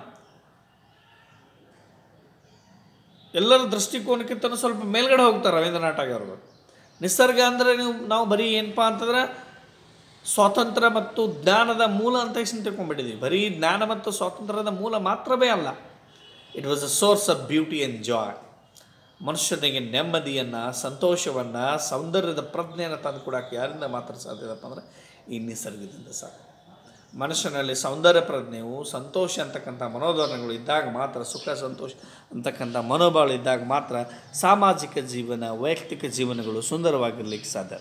S1: ಎಲ್ಲರ ದೃಷ್ಟಿಕೋನಕ್ಕಿಂತ ಸ್ವಲ್ಪ ಮೇಲ್ಗಡೆ ಹೋಗ್ತಾರೆ ರವೀಂದ್ರನಾಥ್ ಟಾಗೂರ್ ಅವರು. ನಿಸರ್ಗ ಅಂದರೆ ನೀವು ನಾವು ಬರೀ ಏನಪ್ಪ ಅಂತಂದ್ರೆ ಸ್ವಾತಂತ್ರ್ಯ ಮತ್ತು ಜ್ಞಾನದ ಮೂಲ ಅಂತ ಹೇಳಿ ತಿಳ್ಕೊಂಡ್ಬಿಟ್ಟಿದ್ದೀವಿ. ಬರೀ ಜ್ಞಾನ ಮತ್ತು ಸ್ವಾತಂತ್ರ್ಯದ ಮೂಲ ಮಾತ್ರವೇ ಅಲ್ಲ, it was a source of beauty and joy. ಮನುಷ್ಯನಿಗೆ ನೆಮ್ಮದಿಯನ್ನು, ಸಂತೋಷವನ್ನು, ಸೌಂದರ್ಯದ ಪ್ರಜ್ಞೆಯನ್ನು ತಂದು ಕೊಡೋಕ್ಕೆ ಯಾರಿಂದ ಮಾತ್ರ ಸಾಧ್ಯದಪ್ಪ ಅಂದರೆ ಈ ನಿಸರ್ಗದಿಂದ ಸಾಧ್ಯ. ಮನುಷ್ಯನಲ್ಲಿ ಸೌಂದರ್ಯ ಪ್ರಜ್ಞೆಯು, ಸಂತೋಷ ಅಂತಕ್ಕಂಥ ಮನೋಧರಣೆಗಳು ಇದ್ದಾಗ ಮಾತ್ರ, ಸುಖ ಸಂತೋಷ ಅಂತಕ್ಕಂಥ ಮನೋಬಾಳು ಇದ್ದಾಗ ಮಾತ್ರ ಸಾಮಾಜಿಕ ಜೀವನ, ವೈಯಕ್ತಿಕ ಜೀವನಗಳು ಸುಂದರವಾಗಿರಲಿಕ್ಕೆ ಸಾಧ್ಯ.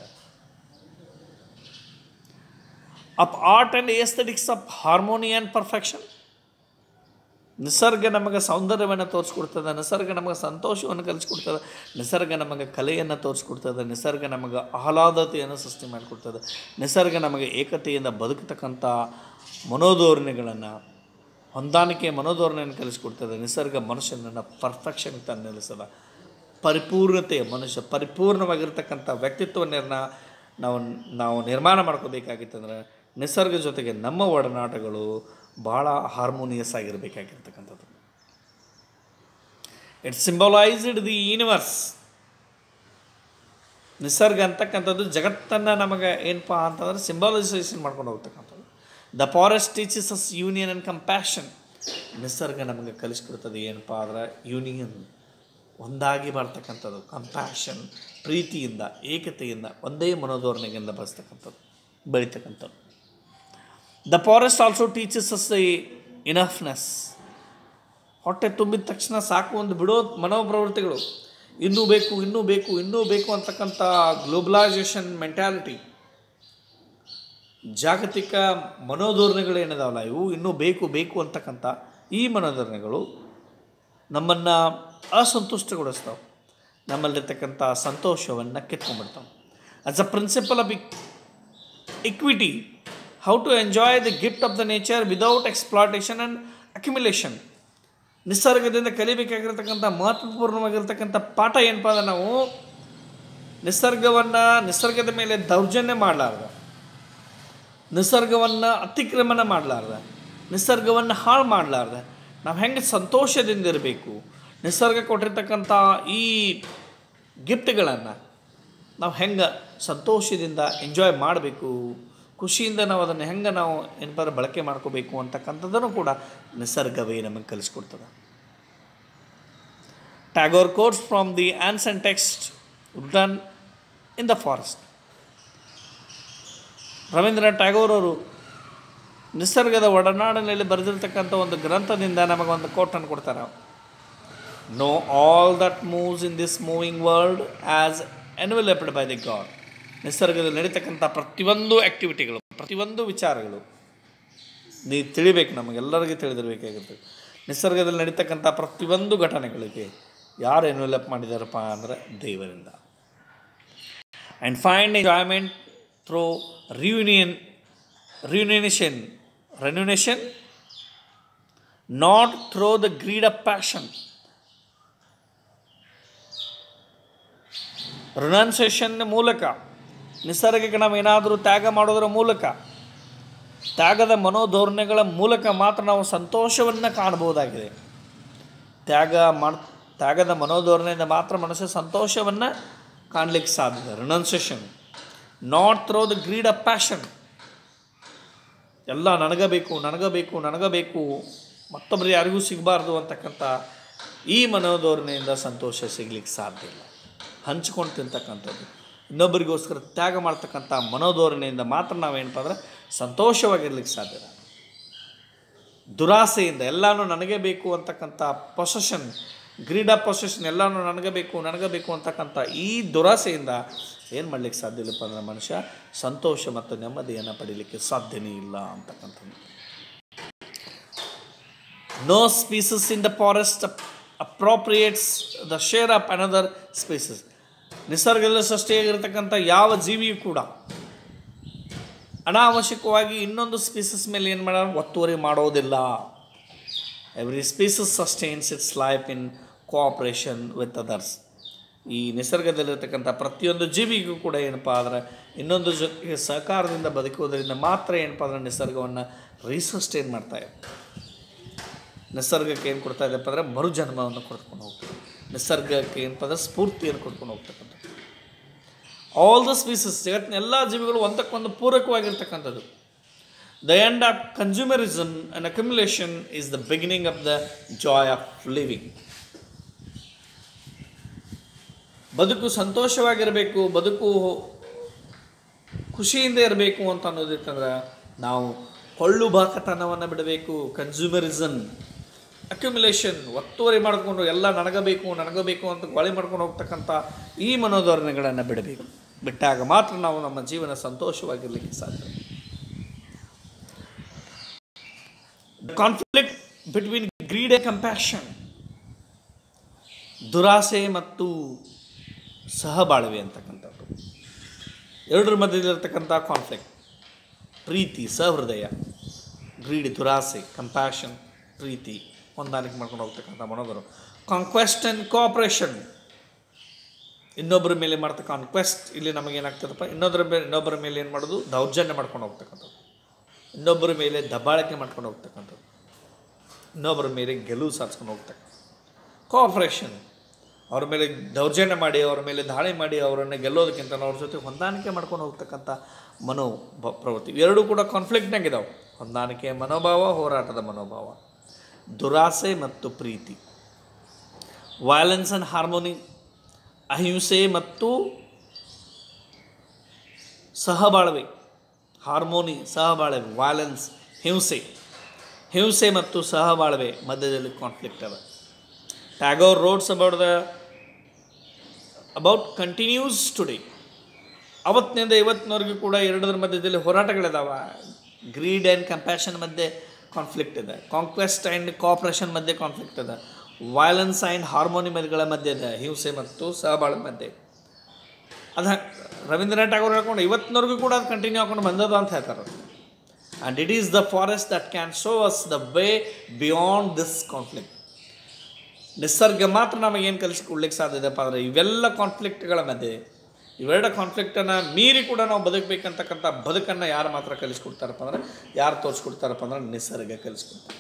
S1: Of art and aesthetics of harmony and perfection. ನಿಸರ್ಗ ನಮಗೆ ಸೌಂದರ್ಯವನ್ನು ತೋರಿಸ್ಕೊಡ್ತದೆ, ನಿಸರ್ಗ ನಮಗೆ ಸಂತೋಷವನ್ನು ಕಲಿಸ್ಕೊಡ್ತದೆ, ನಿಸರ್ಗ ನಮಗೆ ಕಲೆಯನ್ನು ತೋರಿಸ್ಕೊಡ್ತದೆ, ನಿಸರ್ಗ ನಮಗೆ ಆಹ್ಲಾದತೆಯನ್ನು ಸೃಷ್ಟಿ ಮಾಡಿಕೊಡ್ತದೆ, ನಿಸರ್ಗ ನಮಗೆ ಏಕತೆಯಿಂದ ಬದುಕತಕ್ಕಂಥ ಮನೋಧೋರಣೆಗಳನ್ನು, ಹೊಂದಾಣಿಕೆ ಮನೋಧೋರಣೆಯನ್ನು ಕಲಿಸ್ಕೊಡ್ತದೆ. ನಿಸರ್ಗ ಮನುಷ್ಯನನ್ನು ಪರ್ಫೆಕ್ಷನ್ ತಂದು ನಿಲ್ಲಿಸದ ಪರಿಪೂರ್ಣತೆ, ಮನುಷ್ಯ ಪರಿಪೂರ್ಣವಾಗಿರ್ತಕ್ಕಂಥ ವ್ಯಕ್ತಿತ್ವವನ್ನು ನಾವು ನಾವು ನಿರ್ಮಾಣ ಮಾಡ್ಕೋಬೇಕಾಗಿತ್ತಂದ್ರೆ ನಿಸರ್ಗ ಜೊತೆಗೆ ನಮ್ಮ ಒಡನಾಟಗಳು ಭಾಳ ಹಾರ್ಮೋನಿಯಸ್ ಆಗಿರಬೇಕಾಗಿರ್ತಕ್ಕಂಥದ್ದು. It symbolised the universe. ನಿಸರ್ಗ ಅಂತಕ್ಕಂಥದ್ದು ಜಗತ್ತನ್ನು ನಮಗೆ ಏನಪ್ಪ ಅಂತಂದ್ರೆ ಸಿಂಬಲೈಸೇಷನ್ ಮಾಡ್ಕೊಂಡು ಹೋಗ್ತಕ್ಕಂಥದ್ದು. The forest teaches us union and compassion. ನಿಸರ್ಗ ನಮಗೆ ಕಲಿಸ್ಕೊಡ್ತದೆ ಏನಪ್ಪ ಅಂದ್ರೆ ಯೂನಿಯನ್, ಒಂದಾಗಿ ಬರ್ತಕ್ಕಂಥದ್ದು, ಕಂಪ್ಯಾಷನ್, ಪ್ರೀತಿಯಿಂದ, ಏಕತೆಯಿಂದ, ಒಂದೇ ಮನೋಧೋರಣೆಯಿಂದ ಬಳಸ್ತಕ್ಕಂಥದ್ದು, ಬೆಳೀತಕ್ಕಂಥದ್ದು. The forest also teaches us a enoughness. ಹೊಟ್ಟೆ ತುಂಬಿದ ತಕ್ಷಣ ಸಾಕು ಒಂದು ಬಿಡೋ ಮನೋಪ್ರವೃತ್ತಿಗಳು, ಇನ್ನೂ ಬೇಕು ಇನ್ನೂ ಬೇಕು ಇನ್ನೂ ಬೇಕು ಅಂತಕ್ಕಂಥ ಗ್ಲೋಬಲೈಸೇಷನ್ ಮೆಂಟ್ಯಾಲಿಟಿ, ಜಾಗತಿಕ ಮನೋಧೋರಣೆಗಳು ಏನಿದಾವಲ್ಲ ಇವು ಇನ್ನೂ ಬೇಕು ಬೇಕು ಅಂತಕ್ಕಂಥ ಈ ಮನೋಧೋರಣೆಗಳು ನಮ್ಮನ್ನು ಅಸಂತುಷ್ಟಗೊಳಿಸ್ತಾವೆ, ನಮ್ಮಲ್ಲಿರ್ತಕ್ಕಂಥ ಸಂತೋಷವನ್ನು ಕಿತ್ಕೊಂಡ್ಬಿಡ್ತಾವೆ. As a principle of equity, how to enjoy the gift of the nature without exploitation and accumulation. ನಿಸರ್ಗದಿಂದ ಕಲಿಬೇಕಾಗಿರ್ತಕ್ಕಂಥ ಮಹತ್ವಪೂರ್ಣವಾಗಿರ್ತಕ್ಕಂಥ ಪಾಠ ಏನಪ್ಪ ಅಂದ್ರೆ ನಾವು ನಿಸರ್ಗವನ್ನು ನಿಸರ್ಗದ ಮೇಲೆ ದೌರ್ಜನ್ಯ ಮಾಡಲಾರ್ದ, ನಿಸರ್ಗವನ್ನು ಅತಿಕ್ರಮಣ ಮಾಡಲಾರ್ದ, ನಿಸರ್ಗವನ್ನು ಹಾಳು ಮಾಡಲಾರ್ದ ನಾವು ಹೆಂಗೆ ಸಂತೋಷದಿಂದ ಇರಬೇಕು, ನಿಸರ್ಗ ಕೊಟ್ಟಿರ್ತಕ್ಕಂಥ ಈ ಗಿಫ್ಟ್ಗಳನ್ನು ನಾವು ಹೆಂಗೆ ಸಂತೋಷದಿಂದ ಎಂಜಾಯ್ ಮಾಡಬೇಕು, ಖುಷಿಯಿಂದ ನಾವು ಅದನ್ನು ಹೆಂಗೆ ನಾವು ಏನಪ್ಪ ಬಳಕೆ ಮಾಡ್ಕೋಬೇಕು ಅಂತಕ್ಕಂಥದ್ದನ್ನು ಕೂಡ ನಿಸರ್ಗವೇ ನಮಗೆ ಕಲಿಸ್ಕೊಡ್ತದೆ. Tagore quotes from the ancient text written in the forest. Rabindranath Tagore ಅವರು ನಿಸರ್ಗದ ಒಡನಾಡಿನಲ್ಲಿ ಬರೆದಿರ್ತಕ್ಕಂಥ ಒಂದು ಗ್ರಂಥದಿಂದ ನಮಗೊಂದು ಕೋಟನ್ನು ಕೊಡ್ತಾರೆ. Know all that moves in this moving world as enveloped by the god. ನಿಸರ್ಗದಲ್ಲಿ ನಡೀತಕ್ಕಂಥ ಪ್ರತಿಯೊಂದು ಆ್ಯಕ್ಟಿವಿಟಿಗಳು, ಪ್ರತಿಯೊಂದು ವಿಚಾರಗಳು ನೀವು ತಿಳಿಬೇಕು, ನಮಗೆಲ್ಲರಿಗೂ ತಿಳಿದಿರಬೇಕಾಗುತ್ತೆ. ನಿಸರ್ಗದಲ್ಲಿ ನಡೀತಕ್ಕಂಥ ಪ್ರತಿಯೊಂದು ಘಟನೆಗಳಿಗೆ ಯಾರು ಎನ್ವೆಲಪ್ ಮಾಡಿದಾರಪ್ಪ ಅಂದರೆ ದೇವರಿಂದ. And find enjoyment through reunion ರಿಯೂನಿಯೇಷನ್ renunciation not through the greed of passion. Renunciation ಮೂಲಕ ನಿಸರ್ಗಕ್ಕೆ ನಾವು ಏನಾದರೂ ತ್ಯಾಗ ಮಾಡೋದರ ಮೂಲಕ, ತ್ಯಾಗದ ಮನೋಧೋರಣೆಗಳ ಮೂಲಕ ಮಾತ್ರ ನಾವು ಸಂತೋಷವನ್ನು ಕಾಣಬಹುದಾಗಿದೆ. ತ್ಯಾಗ ಮಾಡ್ ತ್ಯಾಗದ ಮನೋಧೋರಣೆಯಿಂದ ಮಾತ್ರ ಮನಸ್ಸು ಸಂತೋಷವನ್ನು ಕಾಣಲಿಕ್ಕೆ ಸಾಧ್ಯ. Renunciation not through the greed of passion. ಎಲ್ಲ ನನಗಬೇಕು ನನಗಬೇಕು ನನಗಬೇಕು ಮತ್ತೊಬ್ಬರು ಯಾರಿಗೂ ಸಿಗಬಾರ್ದು ಅಂತಕ್ಕಂಥ ಈ ಮನೋಧೋರಣೆಯಿಂದ ಸಂತೋಷ ಸಿಗ್ಲಿಕ್ಕೆ ಸಾಧ್ಯ ಇಲ್ಲ. ಹಂಚ್ಕೊಂಡು ತಿಂತಕ್ಕಂಥದ್ದು, ಇನ್ನೊಬ್ಬರಿಗೋಸ್ಕರ ತ್ಯಾಗ ಮಾಡ್ತಕ್ಕಂಥ ಮನೋಧೋರಣೆಯಿಂದ ಮಾತ್ರ ನಾವೇನಪ್ಪ ಅಂದ್ರೆ ಸಂತೋಷವಾಗಿರ್ಲಿಕ್ಕೆ ಸಾಧ್ಯ. ದುರಾಸೆಯಿಂದ ಎಲ್ಲನೂ ನನಗೆ ಬೇಕು ಅಂತಕ್ಕಂಥ ಪೊಸೆಷನ್, ಗ್ರೀಡ್ ಆಫ್ ಪೊಸೆಷನ್, ಎಲ್ಲನೂ ನನಗೆ ಬೇಕು ನನಗೆ ಬೇಕು ಅಂತಕ್ಕಂಥ ಈ ದುರಾಸೆಯಿಂದ ಏನು ಮಾಡಲಿಕ್ಕೆ ಸಾಧ್ಯ ಇಲ್ಲಪ್ಪ ಅಂದರೆ ಮನುಷ್ಯ ಸಂತೋಷ ಮತ್ತು ನೆಮ್ಮದಿಯನ್ನು ಪಡೀಲಿಕ್ಕೆ ಸಾಧ್ಯನೇ ಇಲ್ಲ ಅಂತಕ್ಕಂಥದ್ದು. No species in the forest appropriates the share of another species. ನಿಸರ್ಗದಲ್ಲಿ ಸೃಷ್ಟಿಯಾಗಿರ್ತಕ್ಕಂಥ ಯಾವ ಜೀವಿಯೂ ಕೂಡ ಅನಾವಶ್ಯಕವಾಗಿ ಇನ್ನೊಂದು ಸ್ಪೀಸಸ್ ಮೇಲೆ ಏನು ಮಾಡ ಒತ್ತುವರಿ ಮಾಡೋದಿಲ್ಲ. Every species sustains its life in cooperation with others. ಈ ನಿಸರ್ಗದಲ್ಲಿರ್ತಕ್ಕಂಥ ಪ್ರತಿಯೊಂದು ಜೀವಿಗೂ ಕೂಡ ಏನಪ್ಪ ಆದರೆ ಇನ್ನೊಂದು ಜೊತೆಗೆ ಸಹಕಾರದಿಂದ ಬದುಕುವುದರಿಂದ ಮಾತ್ರ ಏನಪ್ಪ ಅಂದರೆ ನಿಸರ್ಗವನ್ನು ರೀಸಸ್ಟೈನ್ ಮಾಡ್ತಾಯಿದೆ. ನಿಸರ್ಗಕ್ಕೆ ಏನು ಕೊಡ್ತಾ ಇದೆಯಪ್ಪ ಅಂದರೆ ಮರುಜನ್ಮವನ್ನು ಕೊಡ್ಕೊಂಡು ಹೋಗ್ತದೆ. ನಿಸರ್ಗಕ್ಕೆ ಏನಪ್ಪ ಅಂದರೆ ಸ್ಫೂರ್ತಿಯನ್ನು ಕೊಡ್ಕೊಂಡು ಹೋಗ್ತಕ್ಕಂಥದ್ದು. ಆಲ್ ದ ಸ್ಪೀಸಸ್, ಜಗತ್ತಿನ ಎಲ್ಲ ಜೀವಿಗಳು ಒಂದಕ್ಕೊಂದು ಪೂರಕವಾಗಿರ್ತಕ್ಕಂಥದ್ದು. The end of consumerism and accumulation is the beginning of the joy of living. ಬದುಕು ಸಂತೋಷವಾಗಿರಬೇಕು, ಬದುಕು ಖುಷಿಯಿಂದ ಇರಬೇಕು ಅಂತ ಅನ್ನೋದಿತ್ತಂದ್ರೆ ನಾವು ಕೊಳ್ಳು ಬಾಕತನವನ್ನು ಬಿಡಬೇಕು. ಕನ್ಸ್ಯೂಮರಿಸಮ್, ಅಕ್ಯುಮುಲೇಷನ್, ಒತ್ತುವರಿ ಮಾಡಿಕೊಂಡು ಎಲ್ಲ ನನಗಬೇಕು ನನಗಬೇಕು ಅಂತ ಗೋಳೆ ಮಾಡ್ಕೊಂಡು ಹೋಗ್ತಕ್ಕಂಥ ಈ ಮನೋಧೋರಣೆಗಳನ್ನು ಬಿಡಬೇಕು. ಬಿಟ್ಟಾಗ ಮಾತ್ರ ನಾವು ನಮ್ಮ ಜೀವನ ಸಂತೋಷವಾಗಿರಲಿಕ್ಕೆ ಸಾಧ್ಯ. Conflict between greed and compassion, ದುರಾಸೆ ಮತ್ತು ಸಹಬಾಳ್ವೆ ಅಂತಕ್ಕಂಥದ್ದು, ಎರಡರ ಮಧ್ಯದಲ್ಲಿರ್ತಕ್ಕಂಥ ಕಾನ್ಫ್ಲಿಕ್ಟ್. ಪ್ರೀತಿ, ಸಹೃದಯ, ಗ್ರೀಡ್ ದುರಾಸೆ, ಕಂಪ್ಯಾಷನ್ ಪ್ರೀತಿ, ಹೊಂದಾಣಿಕೆ ಮಾಡ್ಕೊಂಡು ಹೋಗ್ತಕ್ಕಂಥ ಮನೋಧರ್ಮ. ಕಾಂಕ್ವೆಸ್ಟ್ ಆ್ಯಂಡ್ ಕೋಆಪ್ರೇಷನ್, ಇನ್ನೊಬ್ಬರ ಮೇಲೆ ಮಾಡ್ತ ಕಾನ್ಕ್ವೆಸ್ಟ್, ಇಲ್ಲಿ ನಮಗೇನಾಗ್ತದಪ್ಪ ಇನ್ನೊಬ್ಬರ ಮೇಲೆ ಇನ್ನೊಬ್ಬರ ಮೇಲೆ ಏನು ಮಾಡೋದು ದೌರ್ಜನ್ಯ ಮಾಡ್ಕೊಂಡು ಹೋಗ್ತಕ್ಕಂಥದ್ದು, ಇನ್ನೊಬ್ಬರ ಮೇಲೆ ದಬ್ಬಾಳಿಕೆ ಮಾಡ್ಕೊಂಡು ಹೋಗ್ತಕ್ಕಂಥದ್ದು, ಇನ್ನೊಬ್ಬರ ಮೇಲೆ ಗೆಲುವು ಸಾಧಿಸ್ಕೊಂಡು ಹೋಗ್ತಕ್ಕಂಥ. ಕೋಆಪ್ರೇಷನ್, ಅವ್ರ ಮೇಲೆ ದೌರ್ಜನ್ಯ ಮಾಡಿ ಅವ್ರ ಮೇಲೆ ದಾಳಿ ಮಾಡಿ ಅವರನ್ನು ಗೆಲ್ಲೋದಕ್ಕಿಂತ ಅವ್ರ ಜೊತೆ ಹೊಂದಾಣಿಕೆ ಮಾಡ್ಕೊಂಡು ಹೋಗ್ತಕ್ಕಂಥ ಮನೋ ಪ್ರವೃತ್ತಿ. ಎರಡೂ ಕೂಡ ಕಾನ್ಫ್ಲಿಕ್ಟ್ನಾಗಿದ್ದಾವೆ. ಹೊಂದಾಣಿಕೆ ಮನೋಭಾವ, ಹೋರಾಟದ ಮನೋಭಾವ. ದುರಾಸೆ ಮತ್ತು ಪ್ರೀತಿ. ವೈಲೆನ್ಸ್ ಆ್ಯಂಡ್ ಹಾರ್ಮೋನಿ, ಅಹಿಂಸೆ ಮತ್ತು ಸಹಬಾಳ್ವೆ. ಹಾರ್ಮೋನಿ, ಸಹಬಾಳ್ವೆ. ವೈಲೆನ್ಸ್, ಹಿಂಸೆ. ಹಿಂಸೆ ಮತ್ತು ಸಹಬಾಳ್ವೆ ಮಧ್ಯದಲ್ಲಿ ಕಾನ್ಫ್ಲಿಕ್ಟ್ ಅದ. Tagore roads about the about continues today. ಅವತ್ತಿನಿಂದ ಇವತ್ತಿನವರೆಗೂ ಕೂಡ ಎರಡರ ಮಧ್ಯದಲ್ಲಿ ಹೋರಾಟಗಳಿದಾವ. ಗ್ರೀಡ್ ಆ್ಯಂಡ್ ಕಂಪ್ಯಾಷನ್ ಮಧ್ಯೆ ಕಾನ್ಫ್ಲಿಕ್ಟ್ ಇದೆ. ಕಾಂಕ್ವೆಸ್ಟ್ ಆ್ಯಂಡ್ ಕೋಆಪ್ರೇಷನ್ ಮಧ್ಯೆ ಕಾನ್ಫ್ಲಿಕ್ಟ್ ಇದೆ. ವೈಲೆನ್ಸ್ ಆ್ಯಂಡ್ ಹಾರ್ಮೋನಿ ಮಧ್ಯಗಳ ಮಧ್ಯೆ ಇದೆ, ಹಿಂಸೆ ಮತ್ತು ಸಹಬಾಳ್ವೆ ಮಧ್ಯೆ. ಅದು ರವೀಂದ್ರನಾಥ್ ಟ್ಯಾಗೋರ್ ಹೇಳ್ಕೊಂಡು ಇವತ್ತಿನವರೆಗೂ ಕೂಡ ಅದು ಕಂಟಿನ್ಯೂ ಹಾಕೊಂಡು ಬಂದದ ಅಂತ ಹೇಳ್ತಾರೆ. and it is the forest that can show us the way beyond this conflict. ನಿಸರ್ಗ ಮಾತ್ರ ನಮಗೇನು ಕಲಿಸ್ಕೊಡ್ಲಿಕ್ಕೆ ಸಾಧ್ಯ ಇದೆಪ್ಪ ಅಂದರೆ ಇವೆಲ್ಲ ಕಾನ್ಫ್ಲಿಕ್ಟ್ಗಳ ಮಧ್ಯೆ ಇವೆರಡ ಕಾನ್ಫ್ಲಿಕ್ಟನ್ನು ಮೀರಿ ಕೂಡ ನಾವು ಬದುಕಬೇಕಂತಕ್ಕಂಥ ಬದುಕನ್ನು ಯಾರು ಮಾತ್ರ ಕಲಿಸ್ಕೊಡ್ತಾರಪ್ಪ ಅಂದರೆ ಯಾರು ತೋರಿಸ್ಕೊಡ್ತಾರಪ್ಪ ಅಂದ್ರೆ ನಿಸರ್ಗ ಕಲಿಸ್ಕೊಡ್ತಾರೆ.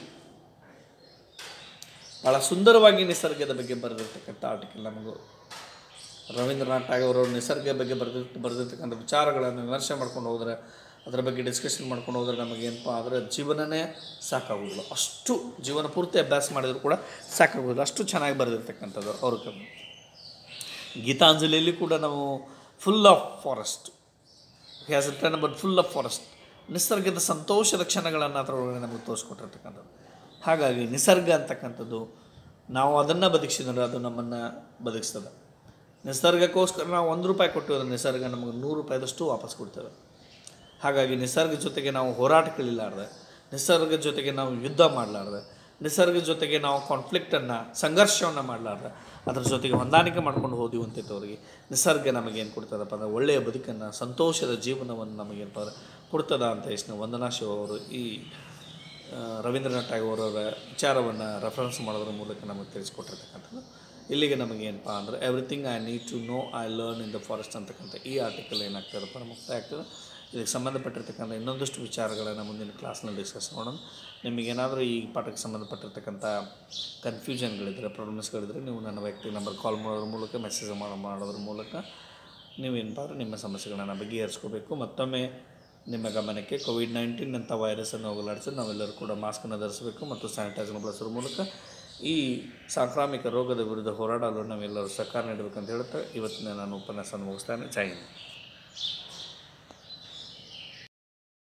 S1: ಭಾಳ ಸುಂದರವಾಗಿ ನಿಸರ್ಗದ ಬಗ್ಗೆ ಬರೆದಿರ್ತಕ್ಕಂಥ ಆರ್ಟಿಕಲ್ ನಮಗೂ ರವೀಂದ್ರನಾಥ್ ಟಾಗೋರ್ ಅವರು ನಿಸರ್ಗ ಬಗ್ಗೆ ಬರೆದಿರ್ತ ಬರೆದಿರ್ತಕ್ಕಂಥ ವಿಚಾರಗಳನ್ನು ವಿಮರ್ಶೆ ಮಾಡ್ಕೊಂಡು ಹೋದರೆ, ಅದರ ಬಗ್ಗೆ ಡಿಸ್ಕಷನ್ ಮಾಡ್ಕೊಂಡು ಹೋದರೆ ನಮಗೇನಪ್ಪ ಆದರೆ ಜೀವನನೇ ಸಾಕಾಗೋದಿಲ್ಲ. ಅಷ್ಟು ಜೀವನ ಪೂರ್ತಿ ಅಭ್ಯಾಸ ಮಾಡಿದರೂ ಕೂಡ ಸಾಕಾಗೋದಿಲ್ಲ, ಅಷ್ಟು ಚೆನ್ನಾಗಿ ಬರೆದಿರ್ತಕ್ಕಂಥದ್ದು ಅವ್ರ ಕಮ್ಮಿ. ಗೀತಾಂಜಲಿಯಲ್ಲಿ ಕೂಡ ನಾವು full of forest has written but full of forest, ನಿಸರ್ಗದ ಸಂತೋಷದ ಕ್ಷಣಗಳನ್ನು ಅದರೊಳಗಡೆ ನಮಗೆ ತೋರಿಸ್ಕೊಟ್ಟಿರ್ತಕ್ಕಂಥದ್ದು. ಹಾಗಾಗಿ ನಿಸರ್ಗ ಅಂತಕ್ಕಂಥದ್ದು ನಾವು ಅದನ್ನು ಬದುಕಿಸಿದ್ರೆ ಅದು ನಮ್ಮನ್ನು ಬದುಕಿಸ್ತದೆ. ನಿಸರ್ಗಕ್ಕೋಸ್ಕರ ನಾವು ಒಂದು ರೂಪಾಯಿ ಕೊಟ್ಟಿದ್ರೆ ನಿಸರ್ಗ ನಮಗೆ ನೂರು ರೂಪಾಯಿದಷ್ಟು ವಾಪಸ್ ಕೊಡ್ತೇವೆ. ಹಾಗಾಗಿ ನಿಸರ್ಗ ಜೊತೆಗೆ ನಾವು ಹೋರಾಟಗಳಿಲ್ಲಾರ್ದೆ, ನಿಸರ್ಗದ ಜೊತೆಗೆ ನಾವು ಯುದ್ಧ ಮಾಡಲಾರ್ದೆ, ನಿಸರ್ಗದ ಜೊತೆಗೆ ನಾವು ಕಾನ್ಫ್ಲಿಕ್ಟನ್ನು ಸಂಘರ್ಷವನ್ನು ಮಾಡಲಾರ್ದೆ ಅದ್ರ ಜೊತೆಗೆ ಹೊಂದಾಣಿಕೆ ಮಾಡ್ಕೊಂಡು ಹೋದಿವಿ ಅಂತಿದ್ದವರಿಗೆ ನಿಸರ್ಗ ನಮಗೇನು ಕೊಡ್ತದಪ್ಪ ಅಂದರೆ ಒಳ್ಳೆಯ ಬದುಕನ್ನು, ಸಂತೋಷದ ಜೀವನವನ್ನು ನಮಗೇನಪ್ಪ ಅಂದರೆ ಕೊಡ್ತದ ಅಂತ ಎಷ್ಟು ವಂದನಾ ಶಿವ ಅವರು ಈ ರವೀಂದ್ರನಾಥ್ ಟಾಗೋರ್ ಅವರ ವಿಚಾರವನ್ನು ರೆಫರೆನ್ಸ್ ಮಾಡೋದ್ರ ಮೂಲಕ ನಮಗೆ ತಿಳಿಸ್ಕೊಟ್ಟಿರ್ತಕ್ಕಂಥದ್ದು. ಇಲ್ಲಿಗೆ ನಮಗೇನಪ್ಪ ಅಂದರೆ everything I need to know I learn in the forest ಅಂತಕ್ಕಂಥ ಈ ಆರ್ಟಿಕಲ್ ಏನಾಗ್ತದಪ್ಪ ಮುಕ್ತಾಯ ಆಗ್ತದೆ. ಇದಕ್ಕೆ ಸಂಬಂಧಪಟ್ಟಿರ್ತಕ್ಕಂಥ ಇನ್ನೊಂದಷ್ಟು ವಿಚಾರಗಳನ್ನು ಮುಂದಿನ ಕ್ಲಾಸ್ನಲ್ಲಿ ಡಿಸ್ಕಸ್ ಮಾಡೋಣ. ನಿಮಗೇನಾದರೂ ಈ ಪಾಠಕ್ಕೆ ಸಂಬಂಧಪಟ್ಟಿರ್ತಕ್ಕಂಥ ಕನ್ಫ್ಯೂಷನ್ಗಳಿದ್ದರೆ, ಪ್ರಾಬ್ಲಮ್ಸ್ಗಳಿದ್ದರೆ ನೀವು ನನ್ನ ವ್ಯಕ್ತಿ ನಂಬರ್ ಕಾಲ್ ಮಾಡೋದ್ರ ಮೂಲಕ, ಮೆಸೇಜ್ ಮಾಡೋ ಮಾಡೋದ್ರ ಮೂಲಕ ನೀವೇನಪ್ಪ ಅಂದರೆ ನಿಮ್ಮ ಸಮಸ್ಯೆಗಳನ್ನು ಬಗೆಹರಿಸ್ಕೋಬೇಕು. ಮತ್ತೊಮ್ಮೆ ನಿಮ್ಮ ಗಮನಕ್ಕೆ ಕೋವಿಡ್ ನೈನ್ಟೀನ್ ಅಂಥ ವೈರಸನ್ನು ಹೋಗಲಾಡಿಸಿ ನಾವೆಲ್ಲರೂ ಕೂಡ ಮಾಸ್ಕನ್ನು ಧರಿಸಬೇಕು ಮತ್ತು ಸ್ಯಾನಿಟೈಸರ್ನ ಬಳಸೋದ್ರ ಮೂಲಕ ಈ ಸಾಂಕ್ರಾಮಿಕ ರೋಗದ ವಿರುದ್ಧ ಹೋರಾಡಲು ನಾವೆಲ್ಲರೂ ಸಹಕಾರ ನೀಡಬೇಕಂತ ಹೇಳ್ತಾ ಇವತ್ತಿನ ನಾನು ಉಪನ್ಯಾಸವನ್ನು ಮುಗಿಸ್ತೇನೆ. ಜೈ ಹಿಂದ್.